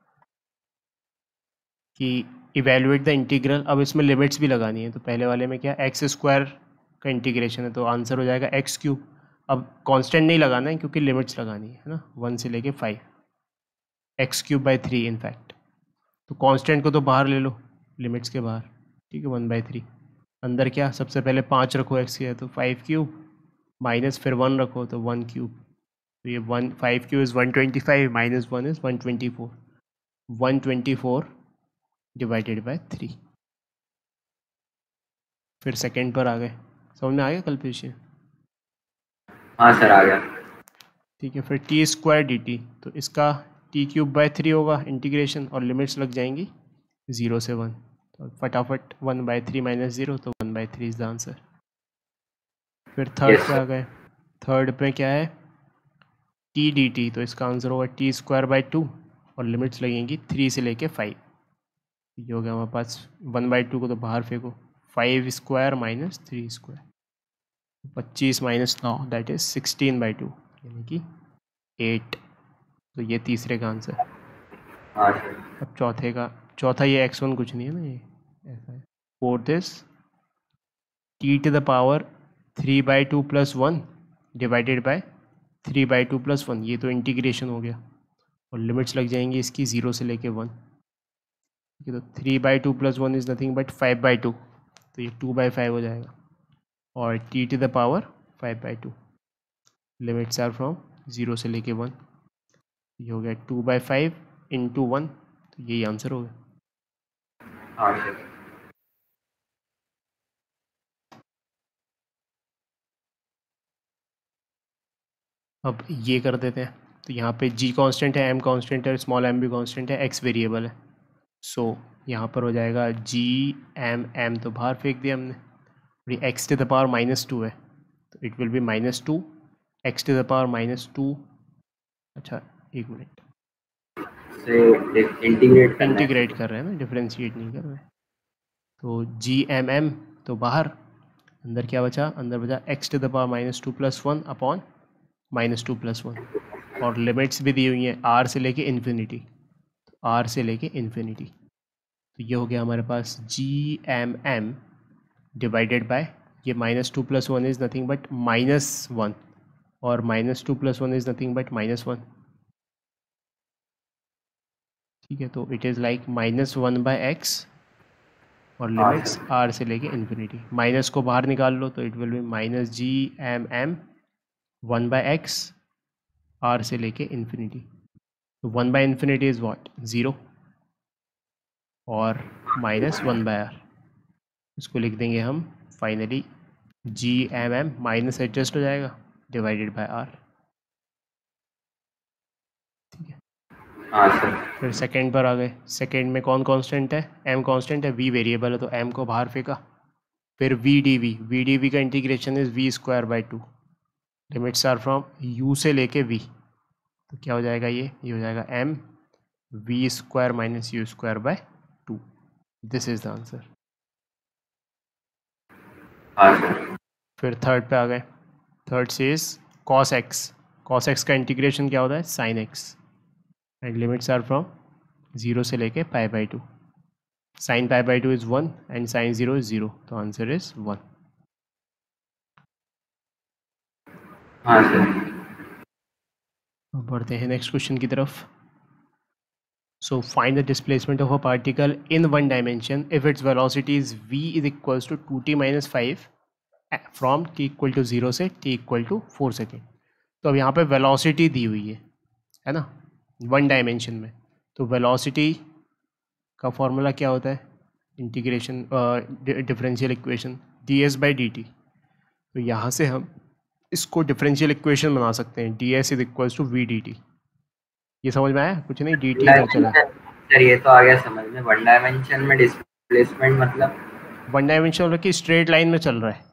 कि इवेलुएट द इंटीग्रल। अब इसमें लिमिट्स भी लगानी है, तो पहले वाले में क्या, एक्स स्क्वायर का इंटीग्रेशन है तो आंसर हो जाएगा एक्स क्यूब। अब कांस्टेंट नहीं लगाना है क्योंकि लिमिट्स लगानी है ना, 1 से लेके 5, एक्स क्यूब बाई 3 इनफैक्ट, तो कांस्टेंट को तो बाहर ले लो लिमिट्स के बाहर, ठीक है, 1/3, अंदर क्या, सबसे पहले 5 रखो एक्स के, तो 5 क्यूब माइनस फिर 1 रखो तो 1 क्यूब, तो ये 5 cube is 125 minus 1 is 124, 124 divided by 3। फिर सेकंड पर आ गए, समझ में आ गया कल्पेश? हाँ सर आ गया। ठीक है, फिर टी स्क्वायर डी टी, तो इसका टी क्यूब बाय 3 होगा इंटीग्रेशन, और लिमिट्स लग जाएंगी 0 से 1, तो फटाफट 1/3 माइनस 0, तो 1/3 इज द आंसर। फिर थर्ड यस पे आ सर। गए, थर्ड पे क्या है, टी डी टी, तो इसका आंसर होगा टी स्क्वायर बाई 2, और लिमिट्स लगेंगी 3 से लेके 5, ये हो गया हमारे पास 1/2 को तो बाहर फेंको, 5 square minus 3 square, 25 minus 9 that is 16/2, यानी कि 8, तो ये तीसरे का आंसर। हाँ सर। अब चौथे का, चौथा ये x1 कुछ नहीं है ना, ये ऐसा है। Fourth is t to the power 3/2 plus 1 divided by 3/2 plus 1, ये तो इंटीग्रेशन हो गया, और लिमिट्स लग जाएंगी इसकी 0 से लेके 1, ठीक है, तो 3/2 प्लस 1 इज़ नथिंग बट 5/2, तो ये 2/5 हो जाएगा, और t to the power 5/2, limits are from 0 से लेके 1, ये हो गया 2/5 इंटू 1, तो यही आंसर हो गया। हाँ सर। अब ये कर देते हैं, तो यहाँ पे g कांस्टेंट है, m कांस्टेंट है, स्मॉल m भी कांस्टेंट है, x वेरिएबल है, सो यहाँ पर हो जाएगा g m तो बाहर फेंक दिया हमने, और ये x टू द पावर -2 है, तो it will be -2 x to the power -2, अच्छा एक मिनट, से इंटीग्रेट करना है। इंटीग्रेट कर रहे हैं ना, डिफ्रेंशिएट नहीं कर रहे हैं, तो g तो बाहर, अंदर क्या बचा, अंदर बचा x to the power -2 plus 1 upon -2 plus 1, और लिमिट्स भी दी हुई हैं r से लेके इन्फिनिटी, तो r से लेके इन्फिनिटी, तो ये हो गया हमारे पास g डिवाइडेड बाय, ये -2 प्लस 1 इज़ नथिंग बट -1, और -2 प्लस 1 इज़ नथिंग बट -1, ठीक है, तो इट इज़ लाइक -1/x, और हाँ लिमिट्स सर। r से लेके इन्फिनिटी, माइनस को बाहर निकाल लो तो it will be -g 1/x r से लेके इन्फिनिटी, तो 1/∞ इज़ व्हाट, 0, और -1/r, इसको लिख देंगे हम फाइनली g माइनस एडजस्ट हो जाएगा डिवाइडेड बाय r, ठीक है। हाँ सर। फिर सेकंड पर आ गए, सेकंड में कौन कांस्टेंट है, m कांस्टेंट है, v वेरिएबल है, तो m को बाहर फेंका, फिर v का integration is v²/2, limits are from u से लेके v, तो क्या हो जाएगा, ये हो जाएगा m v² - u² /2, this is the answer. हाँ सर। फिर थर्ड पे आ गए। थर्ड से is cos x. Cos x का इंटीग्रेशन क्या होता है? Sine x. And limits are from 0 से लेके π/2। Sine π/2 is 1 and sine 0 is 0, तो आंसर इज 1। हाँ सर। अब बढ़ते हैं नेक्स्ट क्वेश्चन की तरफ। So find the displacement of a particle in one dimension if its velocity is v is equals to 2t minus 5 from t equal to 0 से t equal to 4 second. तो अब यहाँ पे वेलोसिटी दी हुई है ना, वन डायमेंशन में। तो वेलोसिटी का फॉर्मूला क्या होता है? Integration differential equation ds/dt। तो यहाँ से हम इसको डिफरेंशियल इक्वेशन बना सकते हैं, ds is equals to v/dt। ये समझ में आया? कुछ नहीं, dt इधर चला। सर ये तो आ गया समझ में, वन डायमेंशन में डिस्प्लेसमेंट मतलब वन डायमेंशन मतलब कि स्ट्रेट लाइन में चल रहा है।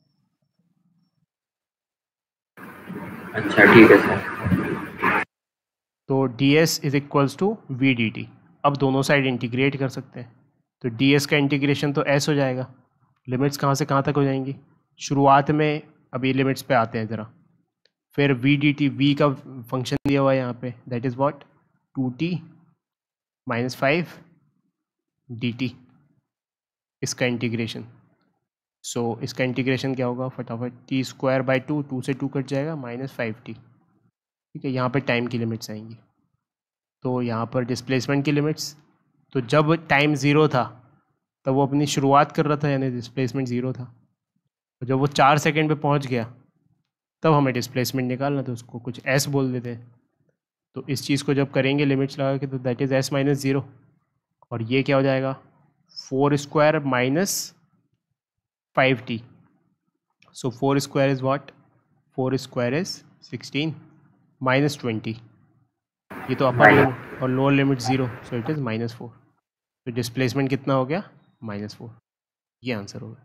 अच्छा ठीक है सर। तो ds is equals to v/dt। अब दोनों साइड इंटीग्रेट कर सकते हैं, तो ds का इंटीग्रेशन तो s हो जाएगा। लिमिट्स कहाँ से कहाँ तक हो जाएंगी? शुरुआत में अभी लिमिट्स पे आते हैं ज़रा। फिर v/dt, v का फंक्शन दिया हुआ है यहाँ पे, that is what, 2t minus 5 dt, इसका इंटीग्रेशन। सो इसका इंटीग्रेशन क्या होगा फटाफट? t²/2, 2 से 2 कट जाएगा, -5t। ठीक है, यहाँ पर टाइम की लिमिट्स आएंगी। तो यहाँ पर डिस्प्लेसमेंट की लिमिट्स, तो जब टाइम 0 था तब वो अपनी शुरुआत कर रहा था, यानी डिस्प्लेसमेंट 0 था। और जब वो 4 सेकेंड पे पहुँच गया तब हमें डिस्प्लेसमेंट निकालना, तो उसको कुछ s बोल देते हैं। तो इस चीज़ को जब करेंगे लिमिट्स लगा के, तो दैट इज़ s - 0। और ये क्या हो जाएगा? 4² minus 5t। So 4² is what? 4² is 16 minus 20। ये तो अपर लिमिट और lower limit 0, so it is -4। तो डिस्प्लेसमेंट कितना हो गया? -4। ये आंसर होगा।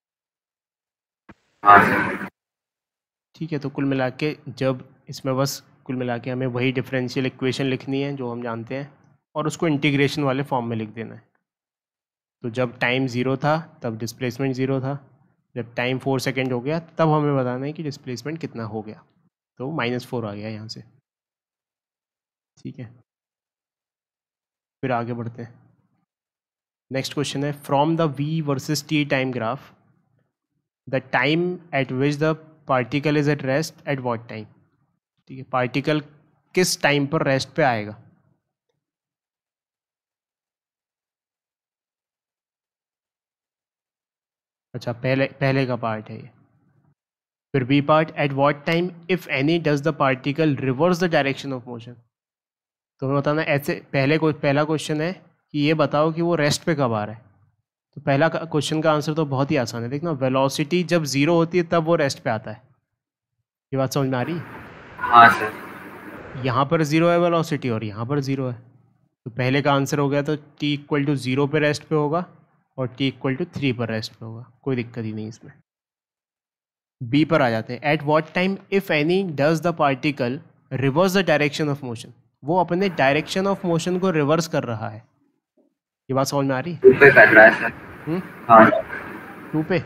हाँ सर। ठीक है, तो कुल मिला के जब इसमें बस कुल मिला के हमें वही डिफरेंशियल इक्वेशन लिखनी है जो हम जानते हैं, और उसको इंटीग्रेशन वाले फॉर्म में लिख देना है। तो जब टाइम 0 था तब डिस्प्लेसमेंट 0 था, जब टाइम 4 सेकेंड हो गया तब हमें बताना है कि डिस्प्लेसमेंट कितना हो गया। तो -4 आ गया यहाँ से। ठीक है, फिर आगे बढ़ते हैं। नेक्स्ट क्वेश्चन है, from the v versus t time graph the time at which the particle is at rest at what time. ठीक है, पार्टिकल किस टाइम पर रेस्ट पे आएगा? अच्छा, पहले का पार्ट है ये। फिर B part, at what time if any does the particle reverse the direction of motion. तो हमें बताना ऐसे, पहला क्वेश्चन है कि ये बताओ कि वो रेस्ट पे कब आ रहा है। तो पहला क्वेश्चन का आंसर तो बहुत ही आसान है। देखना, वेलोसिटी जब 0 होती है तब वो रेस्ट पे आता है। ये बात समझ में आ रही है? हाँ सर। यहाँ पर 0 है वेलोसिटी और यहाँ पर 0 है, तो पहले का आंसर हो गया। तो t = 0 पे रेस्ट पे होगा और t = 3 पर रेस्ट पे होगा, कोई दिक्कत ही नहीं इसमें। बी पर आ जाते हैं, at what time if any does the particle reverse the direction of motion. वो अपने डायरेक्शन ऑफ मोशन को रिवर्स कर रहा है। ये बात समझ में आ रही है? 2 पे कर रहा है सर। हाँ 2 पे।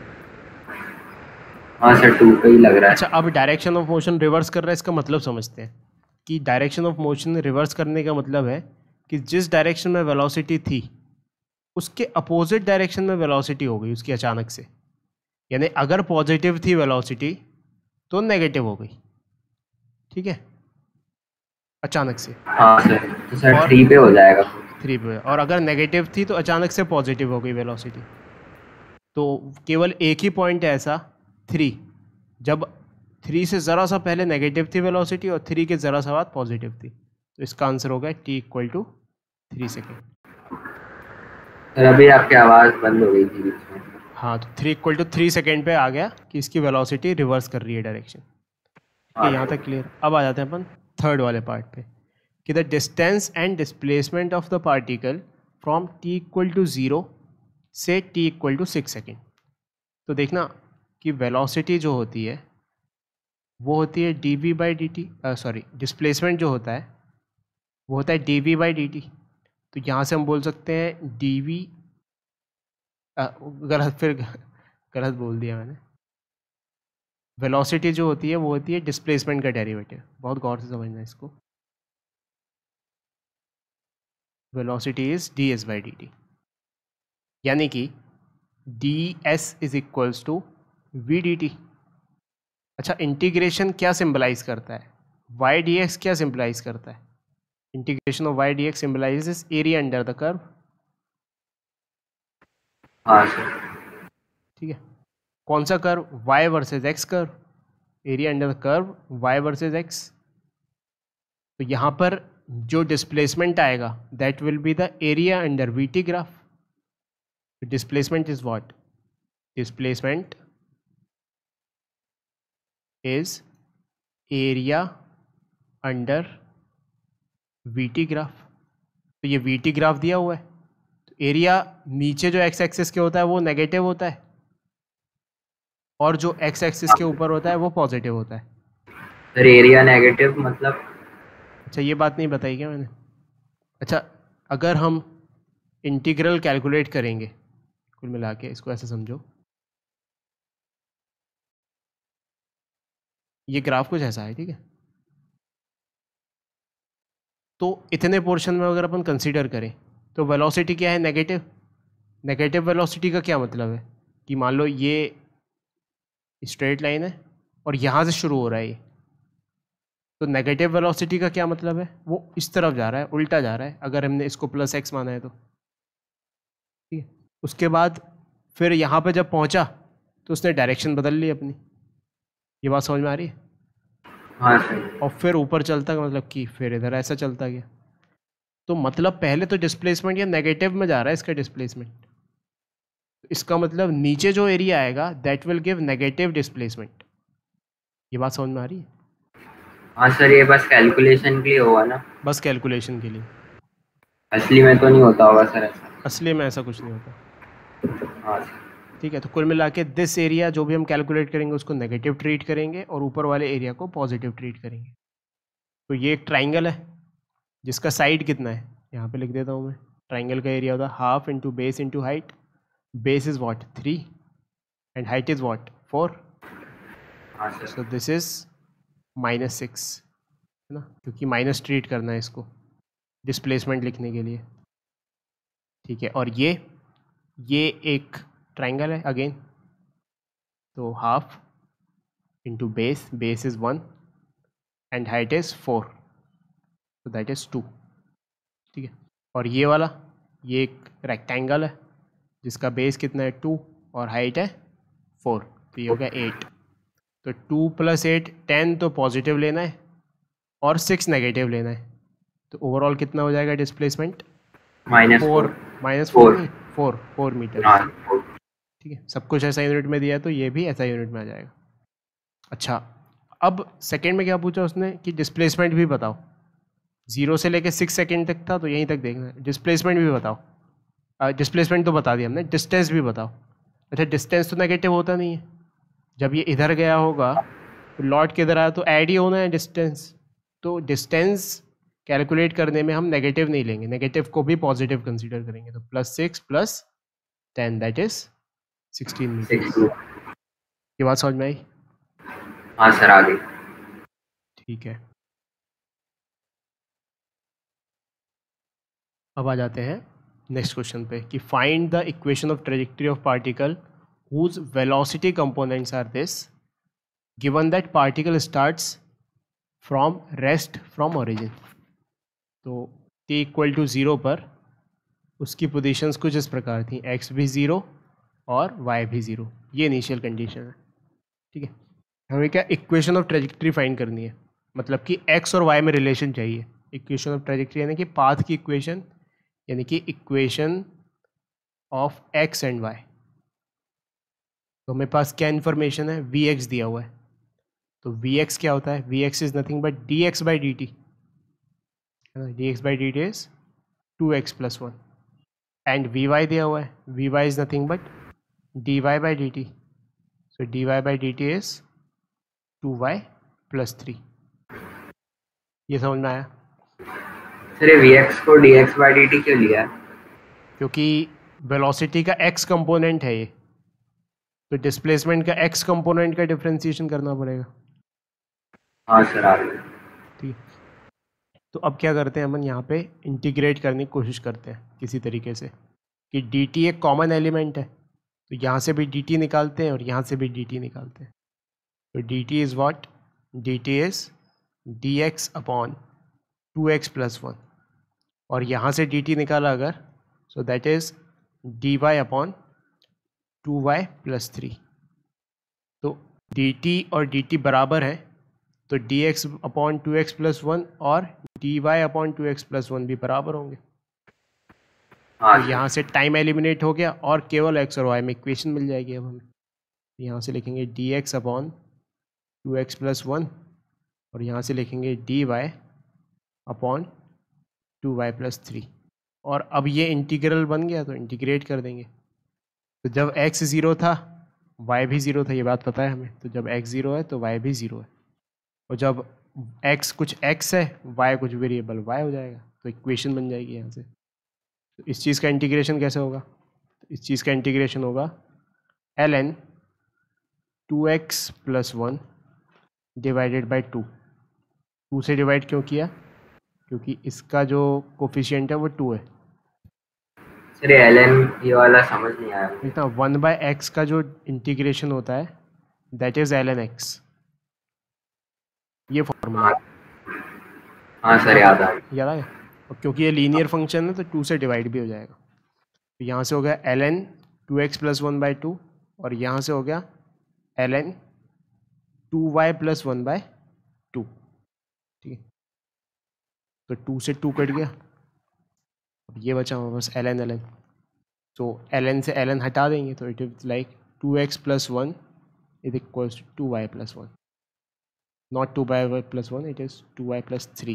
हाँ सर 2 पे ही लग रहा है। अच्छा, अब डायरेक्शन ऑफ मोशन रिवर्स कर रहा है, इसका मतलब समझते हैं कि डायरेक्शन ऑफ मोशन रिवर्स करने का मतलब है कि जिस डायरेक्शन में वेलोसिटी थी उसके अपोजिट डायरेक्शन में वेलोसिटी हो गई उसकी अचानक से। यानी अगर पॉजिटिव थी वेलोसिटी तो नेगेटिव हो गई। ठीक है, अचानक से। हाँ सर, तो सर और 3 पे हो जाएगा। 3 पे, और अगर नेगेटिव थी तो अचानक से पॉजिटिव हो गई वेलोसिटी। तो केवल एक ही पॉइंट है ऐसा, 3, जब 3 से ज़रा सा पहले नेगेटिव थी वेलोसिटी और 3 के ज़रा सा बाद पॉजिटिव थी। तो इसका आंसर होगा t = 3 सेकेंड। सर अभी आपकी आवाज़ बंद हो गई थी बीच में। हाँ, तो 3 = 3 सेकेंड पे आ गया कि इसकी वेलोसिटी रिवर्स कर रही है डायरेक्शन। ठीक है, यहाँ तक क्लियर। अब आ जाते हैं अपन थर्ड वाले पार्ट पे, कि the distance and displacement of the particle from t = 0 से t = 6 सेकेंड। तो देखना कि वेलोसिटी जो होती है वो होती है dv/dt, सॉरी डिस्प्लेसमेंट जो होता है वो होता है dv/dt। तो यहाँ से हम बोल सकते हैं dv गलत बोल दिया मैंने। वेलोसिटी जो होती है वो होती है डिस्प्लेसमेंट का डेरिवेटिव, बहुत गौर से समझना इसको। वेलोसिटी इज ds/dt, यानी कि ds is equals to vdt। अच्छा, इंटीग्रेशन क्या सिंबलाइज करता है? y dx क्या सिंबलाइज करता है? Integration of y dx symbolizes area under the curve. हाँ सर। ठीक है, कौन सा curve? y versus x curve, area under the curve y versus x। तो यहाँ पर जो डिस्प्लेसमेंट आएगा that will be the area under vt graph. Displacement is what? Displacement is area under vt graph. तो ये vt ग्राफ दिया हुआ है, तो एरिया नीचे जो x एक्सिस के होता है वो नेगेटिव होता है, और जो x एक्सिस के ऊपर होता है वो पॉजिटिव होता है। सर एरिया नेगेटिव मतलब? अच्छा, ये बात नहीं बताई क्या मैंने? अच्छा, अगर हम इंटीग्रल कैलकुलेट करेंगे, कुल मिला के इसको ऐसे समझो, ये ग्राफ कुछ ऐसा है, ठीक है। तो इतने पोर्शन में अगर अपन कंसीडर करें तो वेलोसिटी क्या है? नेगेटिव। नेगेटिव वेलोसिटी का क्या मतलब है कि मान लो ये स्ट्रेट लाइन है और यहाँ से शुरू हो रहा है ये, तो नेगेटिव वेलोसिटी का क्या मतलब है? वो इस तरफ जा रहा है, उल्टा जा रहा है, अगर हमने इसको प्लस एक्स माना है तो। ठीक है, उसके बाद फिर यहाँ पे जब पहुँचा तो उसने डायरेक्शन बदल ली अपनी। ये बात समझ में आ रही है? हाँ सर। और फिर ऊपर चलता गया, मतलब कि फिर इधर ऐसा चलता गया। तो मतलब पहले तो डिस्प्लेसमेंट ये नेगेटिव में जा रहा है इसका डिस्प्लेसमेंट, इसका मतलब नीचे जो एरिया आएगा that will give negative displacement. ये बात समझ में आ रही है? हाँ सर, ये बस कैलकुलेशन के लिए होगा ना? बस कैलकुलेशन के लिए, असली में तो नहीं होता होगा सर ऐसा? असली में ऐसा कुछ नहीं होता। हाँ सर। ठीक है, तो कुल मिला के दिस एरिया जो भी हम कैलकुलेट करेंगे उसको नेगेटिव ट्रीट करेंगे और ऊपर वाले एरिया को पॉजिटिव ट्रीट करेंगे। तो ये एक ट्राइंगल है जिसका साइड कितना है, यहाँ पे लिख देता हूँ मैं। ट्राइंगल का एरिया होता है half into base into height. Base is what? 3 and height is what? 4। हाँ सर। सो दिस इज -6, है ना, क्योंकि माइनस ट्रीट करना है इसको डिस्प्लेसमेंट लिखने के लिए। ठीक है, और ये एक ट्राइंगल है अगेन, तो half into base, base is 1 and height is 4, तो दैट इज 2। ठीक है, और ये वाला ये एक रेक्टेंगल है जिसका बेस कितना है? 2 और हाइट है 4, तो ये हो गया 8। तो 2 + 8 10, तो पॉजिटिव लेना है और 6 नेगेटिव लेना है, तो ओवरऑल कितना हो जाएगा डिस्प्लेसमेंट? -4। -4 नहीं, 4 मीटर। हाँ। ठीक है, सब कुछ ऐसा यूनिट में दिया है तो ये भी ऐसा यूनिट में आ जाएगा। अच्छा, अब सेकंड में क्या पूछा उसने कि डिस्प्लेसमेंट भी बताओ। 0 से लेके 6 सेकंड तक था, तो यहीं तक देखना है। डिस्प्लेसमेंट भी बताओ। डिस्प्लेसमेंट तो बता दिया हमने, डिस्टेंस भी बताओ। अच्छा, डिस्टेंस तो नेगेटिव होता नहीं है, जब ये इधर गया होगा तो लौट के इधर आया तो ऐड ही होना है डिस्टेंस। तो डिस्टेंस कैलकुलेट करने में हम नेगेटिव नहीं लेंगे, नेगेटिव को भी पॉजिटिव कंसीडर करेंगे। तो +6 + 10 दैट इज 16 मीटर। ये बात समझ में आई? हाँ सर, आगे। ठीक है, अब आ जाते हैं नेक्स्ट क्वेश्चन पे कि find the equation of trajectory of particle whose velocity components are this given that particle starts from rest from origin. तो t = 0 पर उसकी पोजीशंस कुछ इस प्रकार थी, x भी 0 और y भी 0, ये इनिशियल कंडीशन है। ठीक है, हमें क्या इक्वेशन ऑफ ट्रेजेक्टरी फाइंड करनी है, मतलब कि x और y में रिलेशन चाहिए। इक्वेशन ऑफ ट्रेजेक्टरी यानी कि पाथ की इक्वेशन, यानी कि equation of x and y। तो मेरे पास क्या इन्फॉर्मेशन है? vx दिया हुआ है, तो vx क्या होता है? vx is nothing but dx/dt, है ना। dx/dt is 2x + 1 and vy दिया हुआ है, vy is nothing but dy/dt, so dy/dt is 2y + 3। ये समझ में आया? सर ये vx को dx/dt क्यों लिया है? क्योंकि वेलोसिटी का एक्स कंपोनेंट है ये, तो डिस्प्लेसमेंट का एक्स कंपोनेंट का डिफरेंशिएशन करना पड़ेगा। हाँ सर आ गया। ठीक है, तो अब क्या करते हैं अपन यहाँ पे इंटीग्रेट करने की कोशिश करते हैं किसी तरीके से कि dt एक कॉमन एलिमेंट है, तो यहाँ से भी dt निकालते हैं और यहाँ से भी dt निकालते हैं। तो dt is what, dt is dx upon 2x plus 1, और यहाँ से dt निकाला अगर, so that is dy upon 2y plus 3। तो dt और dt बराबर है, तो dx अपॉन 2x प्लस 1 और dy अपॉन 2x प्लस 1 भी बराबर होंगे। हाँ तो सर। यहाँ से टाइम एलिमिनेट हो गया और केवल x और y में इक्वेशन मिल जाएगी। अब हमें यहाँ से लिखेंगे dx अपॉन 2x प्लस 1 और यहाँ से लिखेंगे dy अपॉन 2y प्लस 3, और अब ये इंटीग्रल बन गया तो इंटीग्रेट कर देंगे। तो जब x 0 था y भी 0 था, ये बात पता है हमें, तो जब x 0 है तो y भी 0 है, और जब x कुछ x है y कुछ वेरिएबल y हो जाएगा, तो इक्वेशन बन जाएगी यहाँ से। तो इस चीज़ का इंटीग्रेशन कैसे होगा, तो इस चीज़ का इंटीग्रेशन होगा ln 2x plus 1 divided by 2 से डिवाइड क्यों किया, क्योंकि इसका जो कोफिशिएंट है वो 2 है। सर ये ln ये वाला समझ नहीं आया मुझे। इतना 1/x का जो इंटीग्रेशन होता है दैट इज ln x, ये फॉर्मूला हाँ हाँ सर याद आ गया। याद आ गया। और क्योंकि ये लीनियर फंक्शन है तो 2 से डिवाइड भी हो जाएगा, तो यहाँ से हो गया ln 2x प्लस 1/2 और यहाँ से हो गया ln 2y प्लस 1/2। ठीक है, तो 2 से 2 कट गया, अब ये बचा हुआ बस ln। तो ln से ln हटा देंगे तो it is like 2x plus 1 is equals to 2y plus 1, not 2y plus 1, it is 2y plus 3,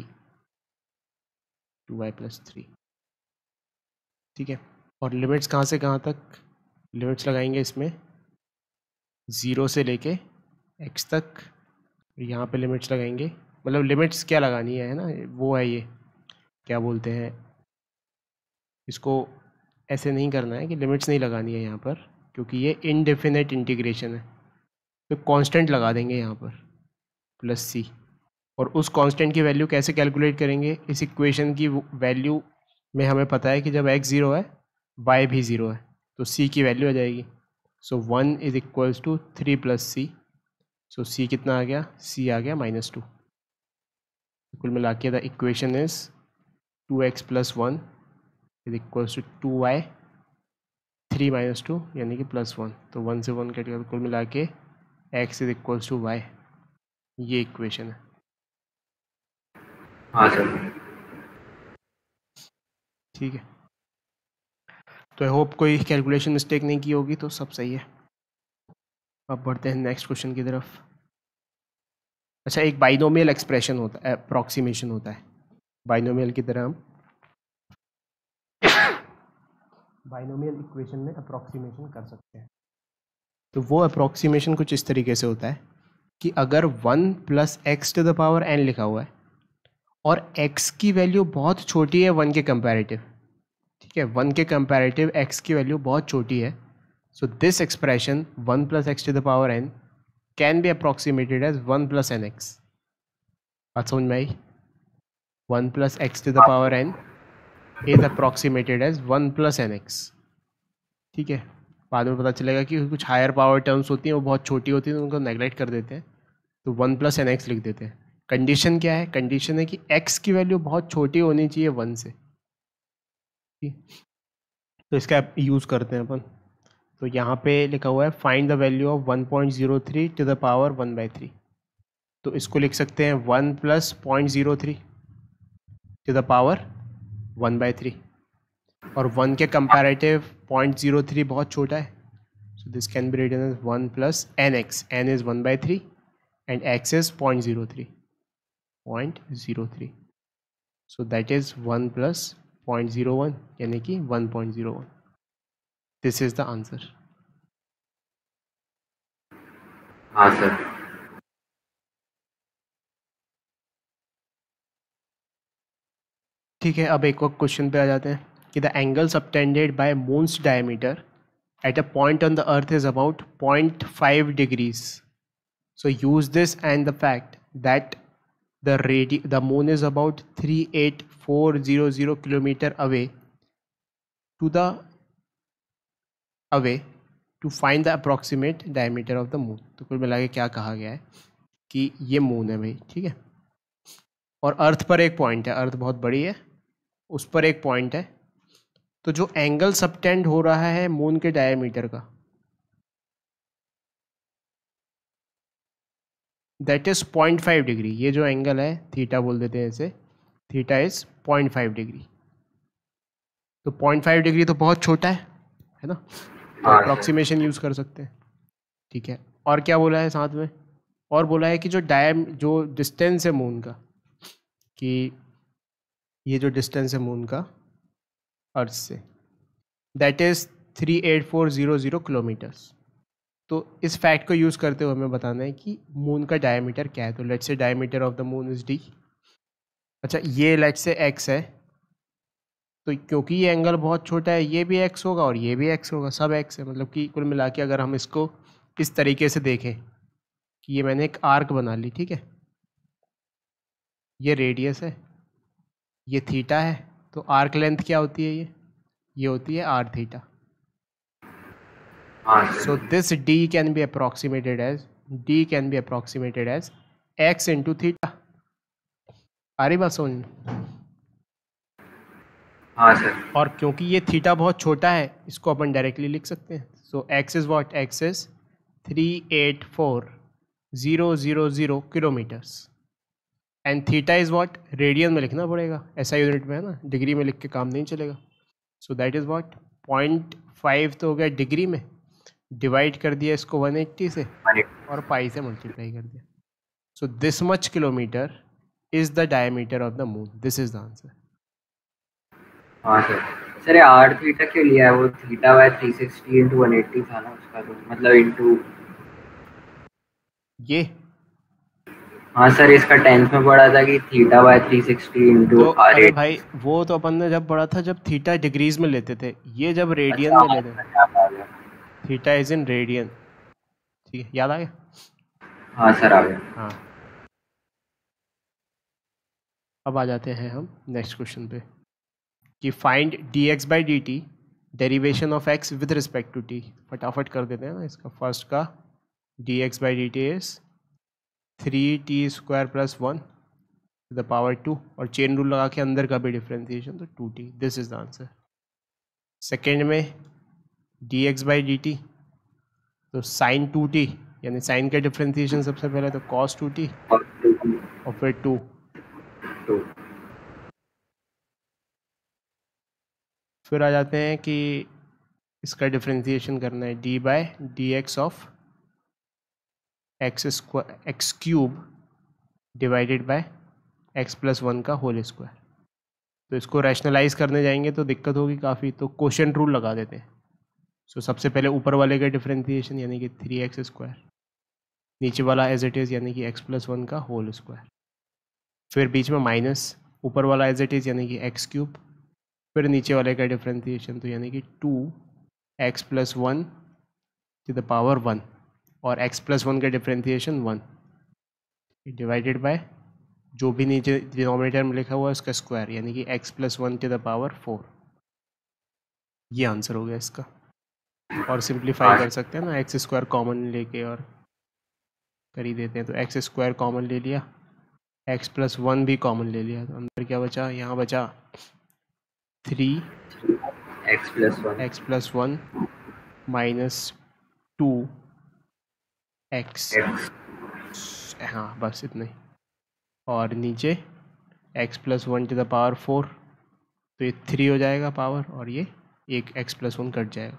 2y plus 3। ठीक है, और लिमिट्स कहाँ से कहाँ तक, लिमिट्स लगाएंगे इसमें 0 से लेके x तक, यहाँ पे लिमिट्स लगाएंगे, मतलब लिमिट्स क्या लगानी है ना, वो है ये क्या बोलते हैं इसको, ऐसे नहीं करना है कि लिमिट्स नहीं लगानी है यहाँ पर, क्योंकि ये इनडेफिनेट इंटीग्रेशन है, तो कांस्टेंट लगा देंगे यहाँ पर प्लस सी, और उस कांस्टेंट की वैल्यू कैसे कैलकुलेट करेंगे, इस इक्वेशन की वैल्यू में हमें पता है कि जब x 0 है y भी 0 है तो c की वैल्यू आ जाएगी। So 1 is equals to 3 plus C, so c कितना आ गया, c आ गया -2। कुल मिला के the equation is 2x plus 1 is equals to 2y 3 - 2 यानी कि +1, तो 1 से 1 कट गया, तो कुल मिला के x is equals to y, ये इक्वेशन है। हाँ सर। ठीक है, तो आई होप कोई कैलकुलेशन मिस्टेक नहीं की होगी, तो सब सही है। अब बढ़ते हैं नेक्स्ट क्वेश्चन की तरफ। अच्छा, एक बाइनोमियल एक्सप्रेशन होता है, अप्रॉक्सीमेशन होता है, बाइनोमियल की तरह हम बाइनोमियल इक्वेशन में अप्रॉक्सीमेशन कर सकते हैं। तो वो अप्रॉक्सीमेशन कुछ इस तरीके से होता है कि अगर 1 plus x to the power n लिखा हुआ है और x की वैल्यू बहुत छोटी है 1 के कंपैरेटिव, ठीक है, 1 के कंपैरेटिव x की वैल्यू बहुत छोटी है, so this expression 1 plus x to the power n can be approximated as 1 plus n x. बात समझ में आई, 1 plus x to the power n is approximated as 1 plus n x. ठीक है, बाद में पता चलेगा कि कुछ हायर पावर टर्म्स होती हैं वो बहुत छोटी होती हैं तो उनको नेगलेक्ट कर देते हैं, तो 1 प्लस एन एक्स लिख देते हैं। कंडीशन क्या है, कंडीशन है कि x की वैल्यू बहुत छोटी होनी चाहिए 1 से, ठीक, तो इसका यूज़ करते हैं अपन। तो यहाँ पे लिखा हुआ है find the value of 1.03 to the power 1/3, तो इसको लिख सकते हैं 1 प्लस 0.03 टू द पावर 1/3, और 1 के कंपैरेटिव 0.03 बहुत छोटा है, so this can be written as 1 plus nx, n is 1/3 and x is 0.03, so that is 1 plus 0.01 यानी कि 1.01, this is the answer। हाँ सर। ठीक है, अब एक और क्वेश्चन पे आ जाते हैं। कि the angle subtended by moon's diameter at a point on the earth is about 0.5 degrees. So use this and the fact that the moon is about 38400 kilometer away to find the approximate diameter of the moon. तो कुल मिला के क्या कहा गया है कि ये मून है भाई, ठीक है, और अर्थ पर एक पॉइंट है, अर्थ बहुत बड़ी है, उस पर एक पॉइंट है, तो जो एंगल सबटेंड हो रहा है मून के डायमीटर का, दैट इज 0.5 डिग्री. ये जो एंगल है थीटा बोल देते हैं इसे, थीटा इज 0.5 डिग्री. तो 0.5 डिग्री तो बहुत छोटा है ना, अप्रॉक्सीमेशन यूज कर सकते हैं, ठीक है. और क्या बोला है साथ में, और बोला है कि जो डिस्टेंस है मून का, कि ये जो डिस्टेंस है मून का अर्थ से, दैट इज 38400 किलोमीटर्स. तो इस फैक्ट को यूज़ करते हुए हमें बताना है कि मून का डायमीटर क्या है. तो let's say diameter of the moon is d. अच्छा, ये लेट्स से x है, तो क्योंकि ये एंगल बहुत छोटा है, ये भी x होगा और ये भी x होगा, सब x है. मतलब कि कुल मिला के अगर हम इसको इस तरीके से देखें कि ये मैंने एक आर्क बना ली, ठीक है, ये रेडियस है, ये थीटा है, तो आर्क लेंथ क्या होती है, ये होती है r theta. So this d can be approximated as x into theta. आ रही बात समझ में? हाँ सर. और क्योंकि ये थीटा बहुत छोटा है, इसको अपन डायरेक्टली लिख सकते हैं. So x is what? x is 384,000 kilometres and theta is what? Radian में लिखना पड़ेगा, ऐसा यूनिट में है ना, डिग्री में लिख के काम नहीं चलेगा. सो दैट इज what? 0.5 तो हो गया डिग्री में, डिवाइड कर दिया इसको 180 से और पाई से मल्टीप्लाई कर दिया. So this much kilometre is the diameter of the moon. This is the answer. हाँ सर. सर आर थीटा क्यों लिया है? वो थीटा बाय 360 into 180 था ना उसका, तो मतलब इनटू ये. हाँ सर, इसका 10th में पढ़ा था कि थीटा बाय 360 into तो r8. अरे भाई वो तो अपन ने जब पढ़ा था जब थीटा डिग्रीज में लेते थे, ये जब रेडियन में लेते थे. थीटा इज इन रेडियन, ठीक है, याद आ गया? हाँ सर, आ गया. हाँ. अब आ जाते हैं हम नेक्स्ट क्वेश्चन पे कि find dx by dt derivation of x with respect to t. फटाफट कर देते हैं ना इसका. फर्स्ट का dx by dt is 3t² + 1 to the power 2, और चेन रूल लगा के अंदर का भी डिफ्रेंसिएशन, तो 2t. This is the answer. Second में dx by dt, तो sin 2t, यानी साइन का डिफ्रेंसिएशन सबसे पहले तो cos 2t और फिर 2. फिर आ जाते हैं कि इसका डिफ्रेंसिएशन करना है d/dx of x cube divided by x + 1 का होल स्क्वायर. तो इसको रैशनलाइज करने जाएंगे तो दिक्कत होगी काफ़ी, तो कोशेंट रूल लगा देते हैं. सो सबसे पहले ऊपर वाले का डिफ्रेंसिएशन यानी कि 3x², नीचे वाला एज इट इज़ यानी कि x + 1 का होल स्क्वायर, फिर बीच में माइनस, ऊपर वाला एज इट इज़ यानी कि x³, फिर नीचे वाले का डिफ्रेंसिएशन तो यानी कि 2x + 1 to the power 1, और x + 1 का डिफ्रेंसिएशन 1 डिवाइडेड बाय जो भी नीचे डिनोमिनेटर में लिखा हुआ है उसका स्क्वायर, यानी कि x + 1 to the power 4. ये आंसर हो गया इसका. और सिंप्लीफाई कर सकते हैं ना, x² कॉमन लेके और कर ही देते हैं. तो x² कॉमन ले लिया, x + 1 भी कॉमन ले लिया, तो अंदर क्या बचा, यहाँ बचा 3x + 1 माइनस 2x. हाँ बस इतना ही, और नीचे x + 1 to the power 4, तो ये 3 हो जाएगा पावर, और ये एक x + 1 कट जाएगा.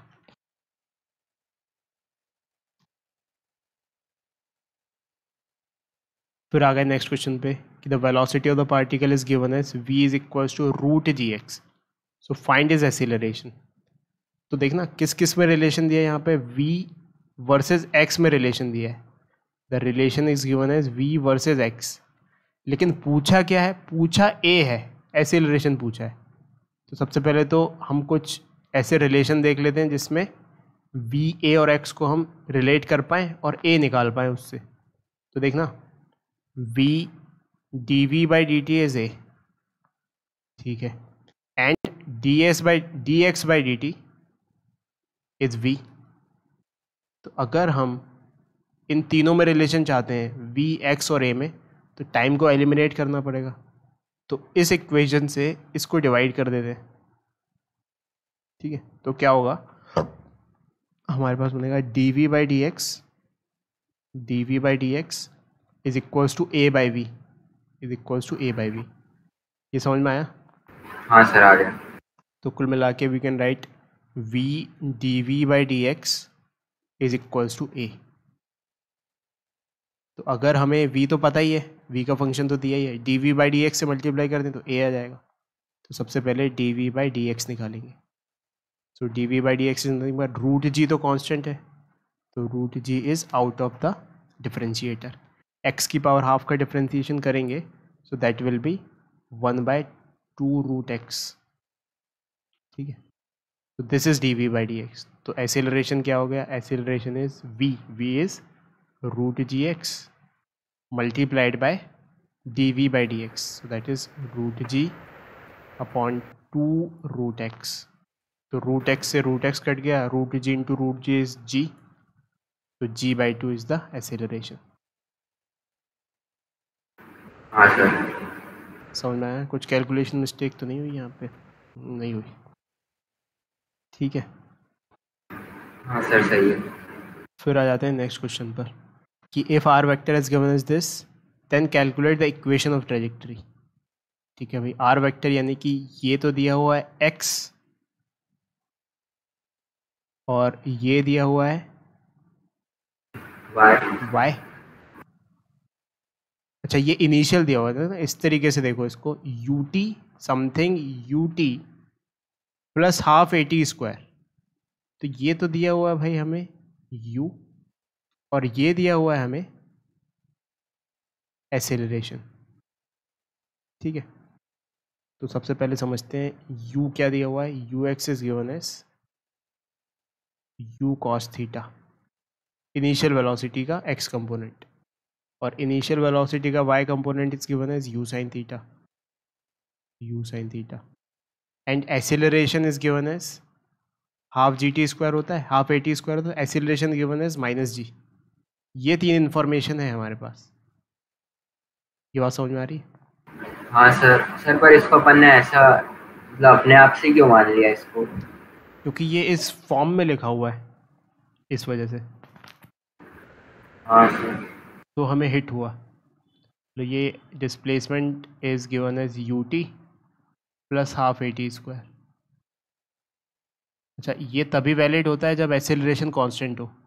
फिर आ गए नेक्स्ट क्वेश्चन पे कि the velocity of the particle is given as v is equals to √gx. So find is acceleration. तो देखना किस किस में रिलेशन दिया है यहाँ पे, v वर्सेस x में रिलेशन दिया है. The relation is given as v versus x, लेकिन पूछा क्या है, पूछा a है, एक्सीलरेशन पूछा है. तो सबसे पहले तो हम कुछ ऐसे रिलेशन देख लेते हैं जिसमें वी ए और एक्स को हम रिलेट कर पाएँ और ए निकाल पाएँ उससे। तो देखना v d v by d t is a, ठीक है, and d s by d x by d t is v. तो अगर हम इन तीनों में रिलेशन चाहते हैं वी एक्स और ए में, तो टाइम को एलिमिनेट करना पड़ेगा। तो इस इक्वेशन से इसको डिवाइड कर देते हैं, ठीक है। तो क्या होगा, हमारे पास बनेगा d v by d x is equals to a by v, ये समझ में आया? हाँ सर आ गया। तो कुल मिला के we can write v d v by d x is equals to a. तो अगर हमें v तो पता ही है, v का फंक्शन तो दिया ही है, d v by d x से मल्टीप्लाई कर दें तो a आ जाएगा। तो सबसे पहले d v by d x निकालेंगे। So d v by d x root g तो कांस्टेंट है, तो root g is out of the differentiator. x की पावर हाफ का डिफरेंशिएशन करेंगे, so that will be 1/2 root x, ठीक है। तो this is d v by d x. तो एक्सेलरेशन क्या हो गया, acceleration is v is root g x multiplied by d v by d x, so that is root g upon 2 root x. तो root x से root x cut गया, root g into root g is g, तो g/2 is the acceleration. हाँ sir समझ में आया? कुछ calculation mistake तो नहीं हुई यहाँ पे? नहीं हुई, ठीक है। हाँ सर सही है। फिर आ जाते हैं नेक्स्ट क्वेश्चन पर कि if r vector is given as this then calculate the equation of trajectory. ठीक है भाई, आर वेक्टर यानी कि ये तो दिया हुआ है एक्स और ये दिया हुआ है वाई। अच्छा, ये इनिशियल दिया हुआ था ना, इस तरीके से देखो इसको, u t something u t plus half a t square. तो ये तो दिया हुआ है भाई हमें u और ये दिया हुआ है हमें एक्सेलरेशन, ठीक है। तो सबसे पहले समझते हैं u क्या दिया हुआ है। U x is given as u cos theta, initial velocity का x कंपोनेंट, और इनिशियल वेलोसिटी का y component is given as u sin theta, and acceleration is given as half g t square होता है, half a t square होता है, acceleration given as -g। ये 3 information है हमारे पास। ये बात समझ में आ रही है? हाँ सर पर इसको अपन ने ऐसा मतलब अपने आप से क्यों मान लिया इसको? क्योंकि ये इस फॉर्म में लिखा हुआ है, इस वजह से। हाँ सर। तो हमें हिट हुआ। तो ये displacement is given as u t plus half a t square. अच्छा, ये तभी वैलिड होता है जब एक्सेलरेशन कांस्टेंट हो।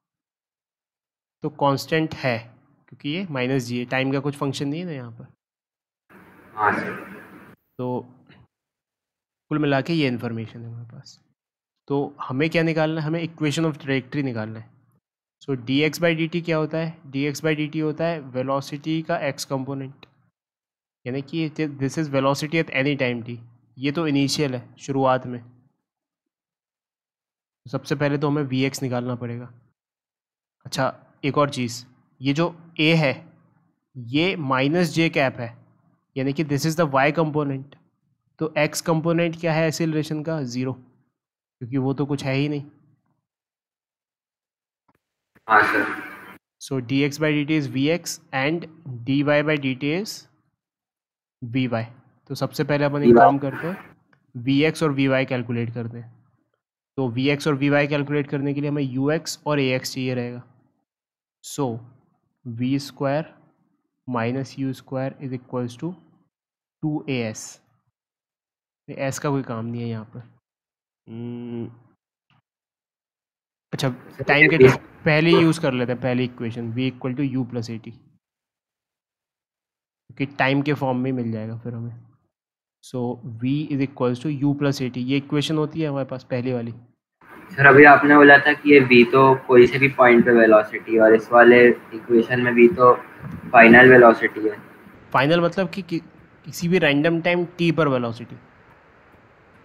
तो कांस्टेंट है क्योंकि ये -g है, टाइम का कुछ फंक्शन नहीं है ना यहाँ पर। हाँ सर। तो कुल मिला के ये इन्फॉर्मेशन है हमारे पास। तो हमें क्या निकालना है, हमें इक्वेशन ऑफ ट्रैजेक्टरी निकालना है। So d x by d t क्या होता है, d x by d t होता है वेलोसिटी का एक्स कंपोनेंट, यानी कि this is velocity at any time t. ये तो इनिशियल है, शुरुआत में। सबसे पहले तो हमें वी एक्स निकालना पड़ेगा। अच्छा, एक और चीज़, ये जो ए है ये -j कैप है, यानी कि this is the y component. तो एक्स कंपोनेंट क्या है एक्सेलरेशन का, 0, क्योंकि वो तो कुछ है ही नहीं। हाँ sir. So d x by d t is v x and d y by d t is v y. तो सबसे पहले अपन एक काम करते हैं, वी एक्स और वी वाई कैलकुलेट करते हैं। तो वी एक्स और वी वाई कैलकुलेट करने के लिए हमें यू एक्स और ए एक्स चाहिए रहेगा। So v square minus u square is equals to 2as। S का कोई काम नहीं है यहाँ पर। अच्छा, टाइम के पहले यूज़ कर लेते हैं पहली equation, v equal to u plus a t, क्योंकि टाइम के फॉर्म में मिल जाएगा फिर हमें। So v is equals to u plus a t, ये इक्वेशन होती है हमारे पास पहली वाली। सर अभी आपने बोला था कि ये v तो कोई से भी पॉइंट पे वेलोसिटी, और इस वाले इक्वेशन में v तो फाइनल वेलोसिटी है। फाइनल मतलब कि किसी भी रैंडम टाइम t पर वेलोसिटी।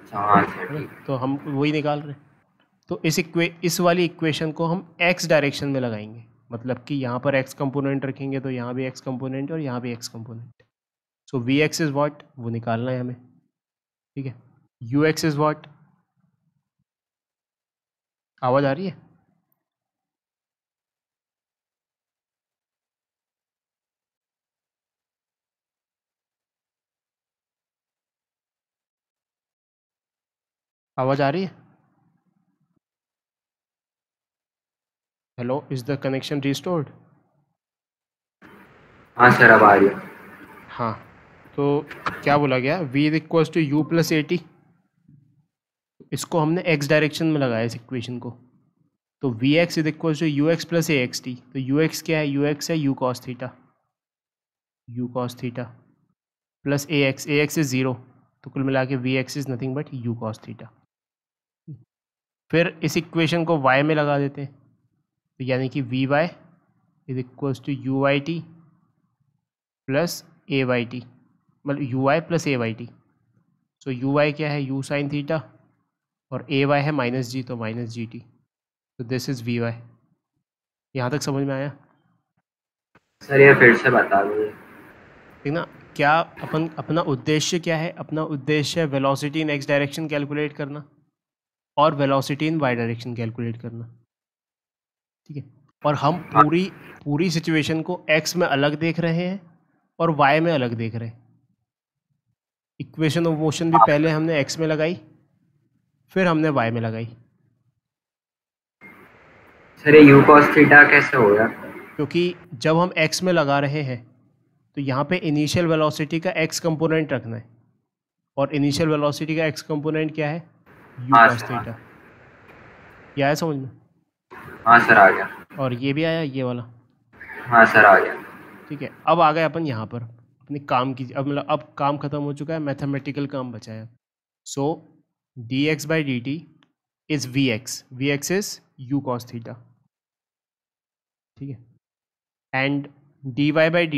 हाँ सर है ना, ठीक है। तो हम वही निकाल रहे हैं। तो इस वाली इक्वेशन को हम एक्स डायरेक्शन में लगाएंगे, मतलब कि यहाँ पर एक्स कंपोनेंट रखेंगे तो यहाँ भी एक्स कंपोनेंट और यहाँ भी x component. So v x is what, वो निकालना है हमें, ठीक है। यू एक्स इज़ वॉट, आवाज़ आ रही है? आवाज़ आ रही है? Hello, is the connection restored? हाँ सर अब आ रही है। हाँ, तो क्या बोला गया, v is equals to u plus a t. इसको हमने x डायरेक्शन में लगाया इस इक्वेशन को, तो v x is equals to u x plus a x t. तो यू एक्स क्या है, यू एक्स है u cos theta, u cos theta plus a x is zero, तो कुल मिला के v x is nothing but u cos theta. फिर इस इक्वेशन को y में लगा देते हैं, तो यानी कि v y is equals to u y t plus a y t, मतलब u y plus a y t. So u y क्या है, यू साइन थीटा, और ए वाई है माइनस जी, तो माइनस जी टी। तो दिस इज़ वी वाई। यहाँ तक समझ में आया? सर ये फिर से बता दो। ठीक ना। क्या अपना उद्देश्य क्या है, अपना उद्देश्य है velocity in x direction calculate करना और velocity in y direction calculate करना, ठीक है। और हम पूरी सिचुएशन को एक्स में अलग देख रहे हैं और वाई में अलग देख रहे हैं। इक्वेशन ऑफ मोशन भी पहले हमने एक्स में लगाई, फिर हमने वाई में लगाई, सर ये यू कॉस थीटा कैसे होगा? क्योंकि जब हम एक्स में लगा रहे हैं तो यहाँ पे इनिशियल वेलोसिटी का एक्स कंपोनेंट रखना है, और इनिशियल वेलोसिटी का एक्स कंपोनेंट क्या है, यू हाँ कॉस सर हाँ। थीटा। ये आया समझ में? हाँ सर आ गया। और ये भी आया, ये वाला। हाँ सर आ गया। ठीक है, अब आ गए अपन यहाँ पर अपने काम की, अब मतलब अब काम खत्म हो चुका है, मैथमेटिकल काम बचा है। So d x by d t is v x is u cos theta, ठीक है। And d y by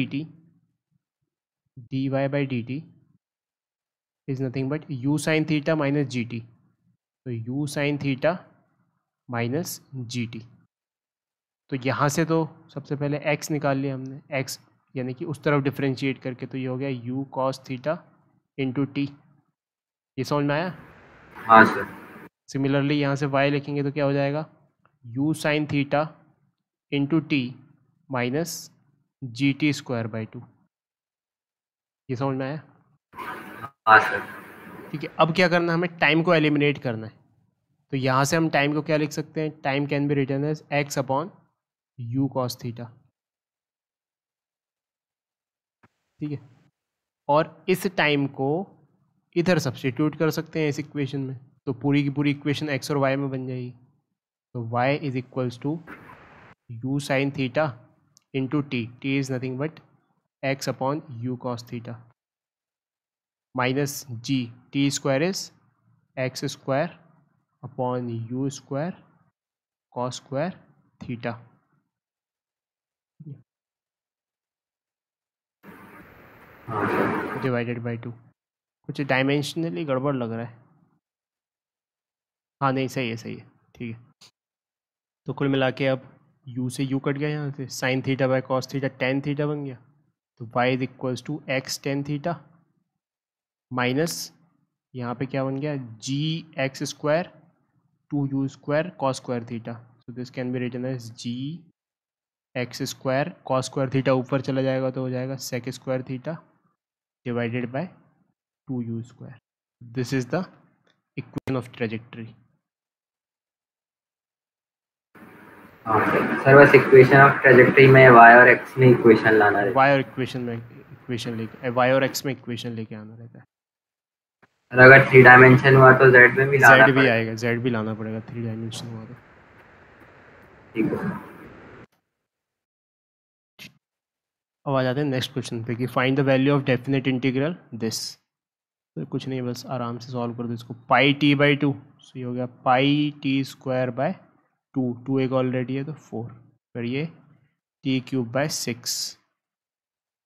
d t is nothing but u sine theta minus g t, तो u sine theta minus g t. तो यहाँ से तो सबसे पहले x निकाल लिया हमने, x यानी कि उस तरफ डिफ्रेंशिएट करके, तो ये हो गया u cos theta into t. ये समझ में आया? हाँ सर। सिमिलरली यहाँ से y लिखेंगे तो क्या हो जाएगा, u sine theta into t minus g t square by two. ये समझ में आया? हाँ सर। ठीक है, अब क्या करना है, हमें टाइम को एलिमिनेट करना है। तो यहाँ से हम टाइम को क्या लिख सकते हैं, time can be written as x upon u cos theta, ठीक है। और इस टाइम को इधर सब्स्टिट्यूट कर सकते हैं इस इक्वेशन में, तो पूरी की पूरी इक्वेशन x और y में बन जाएगी। तो y is equals to u sine theta into t is nothing but x upon u cos theta minus g t square is x square upon u square cos square theta. हाँ sir. Divided by two. कुछ dimensionally गड़बड़ लग रहा है। हाँ नहीं, सही है सही है, ठीक है। तो कुल मिला के अब u से u कट गया, यहाँ से sine theta by cos theta tan theta बन गया, तो y is equals to x tan theta minus यहाँ पे क्या बन गया, g x square two u square cos square theta. So this can be written as g x square cos square theta, ऊपर चला जाएगा तो हो जाएगा sec square theta divided by two u square. This is the equation of trajectory. हाँ sir बस equation of trajectory में y और x में इक्वेशन लाना है। वाई और इक्वेशन में इक्वेशन लेके, वाई और एक्स में इक्वेशन लेके आना रहता है। और अगर 3 डायमेंशन हुआ तो z में भी लाना जेड भी पड़ेगा। आएगा, जेड भी लाना पड़ेगा, थ्री डायमेंशन हुआ तो। ठीक है। अब आ जाते हैं नेक्स्ट क्वेश्चन पे कि find the value of definite integral this. तो कुछ नहीं, बस आराम से सॉल्व कर दो इसको। Pi t by two, so ये हो गया pi t square by two, two एक ऑलरेडी है तो फोर, फिर ये टी क्यूब बाय सिक्स,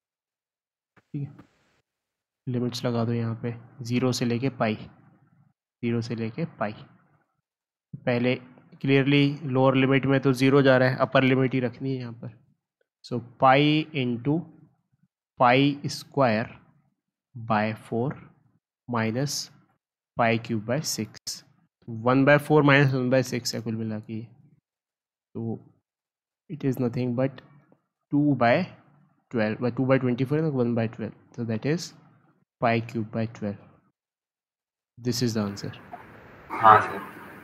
ठीक है। लिमिट्स लगा दो यहाँ पे, ज़ीरो से लेके पाई। 0 से लेके पाई। पहले क्लियरली लोअर लिमिट में तो 0 जा रहा है, अपर लिमिट ही रखनी है यहाँ पर। So pi into pi square by 4 minus pi cube by 6। 1/4 minus 1/6 है कुल मिला के, तो इट इज़ नथिंग बट 2/12, 2/24 है 1/12, so that is pi cube by 12. This is the answer. हाँ सर।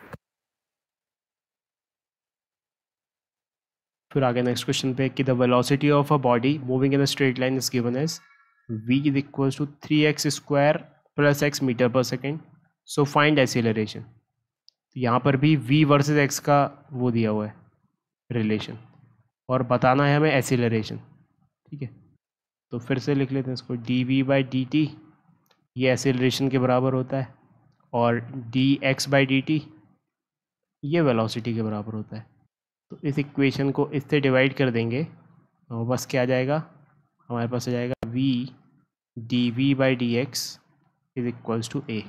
फिर आगे नेक्स्ट क्वेश्चन पे कि the velocity of a body moving in a straight line is given as v is equal to 3x square plus x metre per second, so find acceleration. तो यहाँ पर भी v versus x का वो दिया हुआ है रिलेशन, और बताना है हमें एक्सीलरेशन। ठीक है, तो फिर से लिख लेते हैं इसको, dv/dt ये एक्सीलरेशन के बराबर होता है, और dx/dt ये वेलोसिटी के बराबर होता है। तो इस इक्वेशन को इससे डिवाइड कर देंगे और बस क्या आ जाएगा, हमारे पास आ जाएगा v dv/dx is equals to a।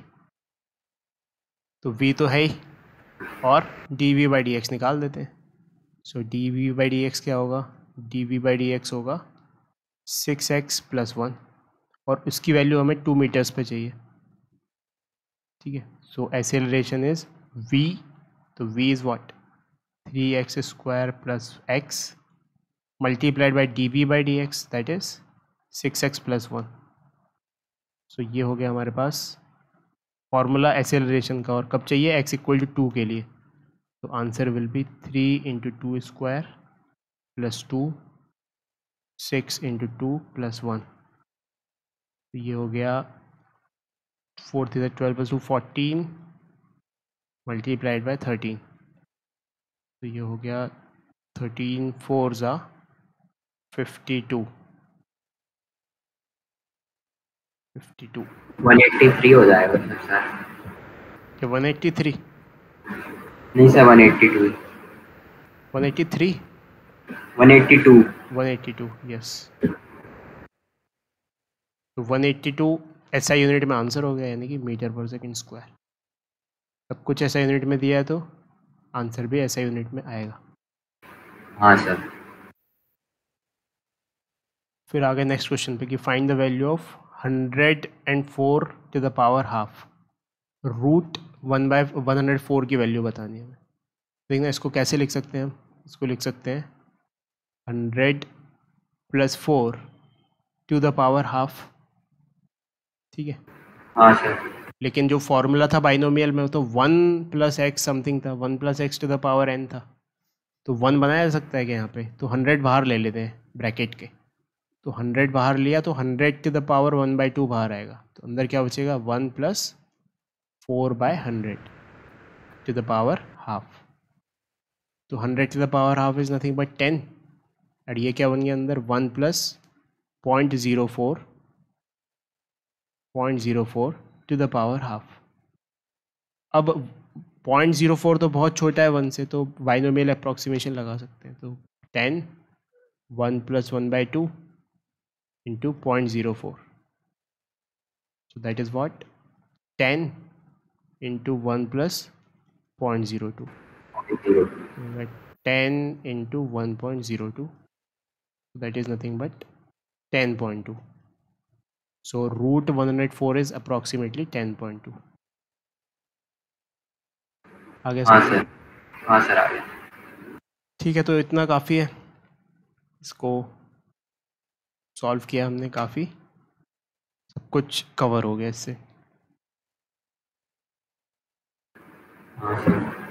तो v तो है ही, और dv/dx निकाल देते हैं। सो dv/dx क्या होगा, dv/dx होगा 6x + 1, और उसकी वैल्यू हमें 2 मीटर्स पे चाहिए। ठीक है, सो एक्सेलरेशन इज v, तो v is what 3x square plus x multiplied by dv/dx that is 6x + 1। So ये हो गया हमारे पास फॉर्मूला एक्सेलरेशन का, और कब चाहिए x = 2 के लिए, तो answer will be 3 × 2 square plus 2 6 × 2 + 1। तो ये हो गया 4 × 12 + 2 14 मल्टीप्लाइड बाई 13, तो ये हो गया 13 4 ज़ा 52 183 हो जाएगा सर। क्या 183? नहीं सर 182 183 182 182 यस। तो 182 SI यूनिट में आंसर हो गया, यानी कि मीटर पर सेकंड स्क्वायर। सब कुछ SI यूनिट में दिया है तो आंसर भी SI यूनिट में आएगा। हाँ सर। फिर आगे नेक्स्ट क्वेश्चन पे कि find the value of 104 to the power half, root 1/104 की वैल्यू बतानी है हमें। देखना इसको कैसे लिख सकते हैं हम, इसको लिख सकते हैं 100 + 4 टू द पावर हाफ। ठीक है, हाँ सर। लेकिन जो फॉर्मूला था बाइनोमियल में, तो 1 + x समथिंग था, 1 + x to the power n था, तो 1 बनाया जा सकता है कि यहाँ पे, तो 100 बाहर ले लेते हैं ब्रैकेट के, तो 100 बाहर लिया तो 100 टू द पावर 1/2 बाहर आएगा, तो अंदर क्या बचेगा 1 + 4/100 टू द पावर हाफ। तो 100 to the power half is nothing but 10, और ये क्या बन गया अंदर 1 + 0.04 टू द पावर हाफ। अब 0.04 तो बहुत छोटा है 1 से, तो बाइनोमियल अप्रॉक्सीमेशन लगा सकते हैं, तो 10 1 + 1/2 into 0.04, so that is what 10 into 1 + 0.02, 10 into 1.02, that is nothing but 10.2, so root 104 is approximately 10.2। आगे हाँ सर। सर। हाँ सर आ गया। ठीक है, तो इतना काफ़ी है, इसको सॉल्व किया हमने, काफ़ी सब कुछ कवर हो गया इससे। हाँ सर।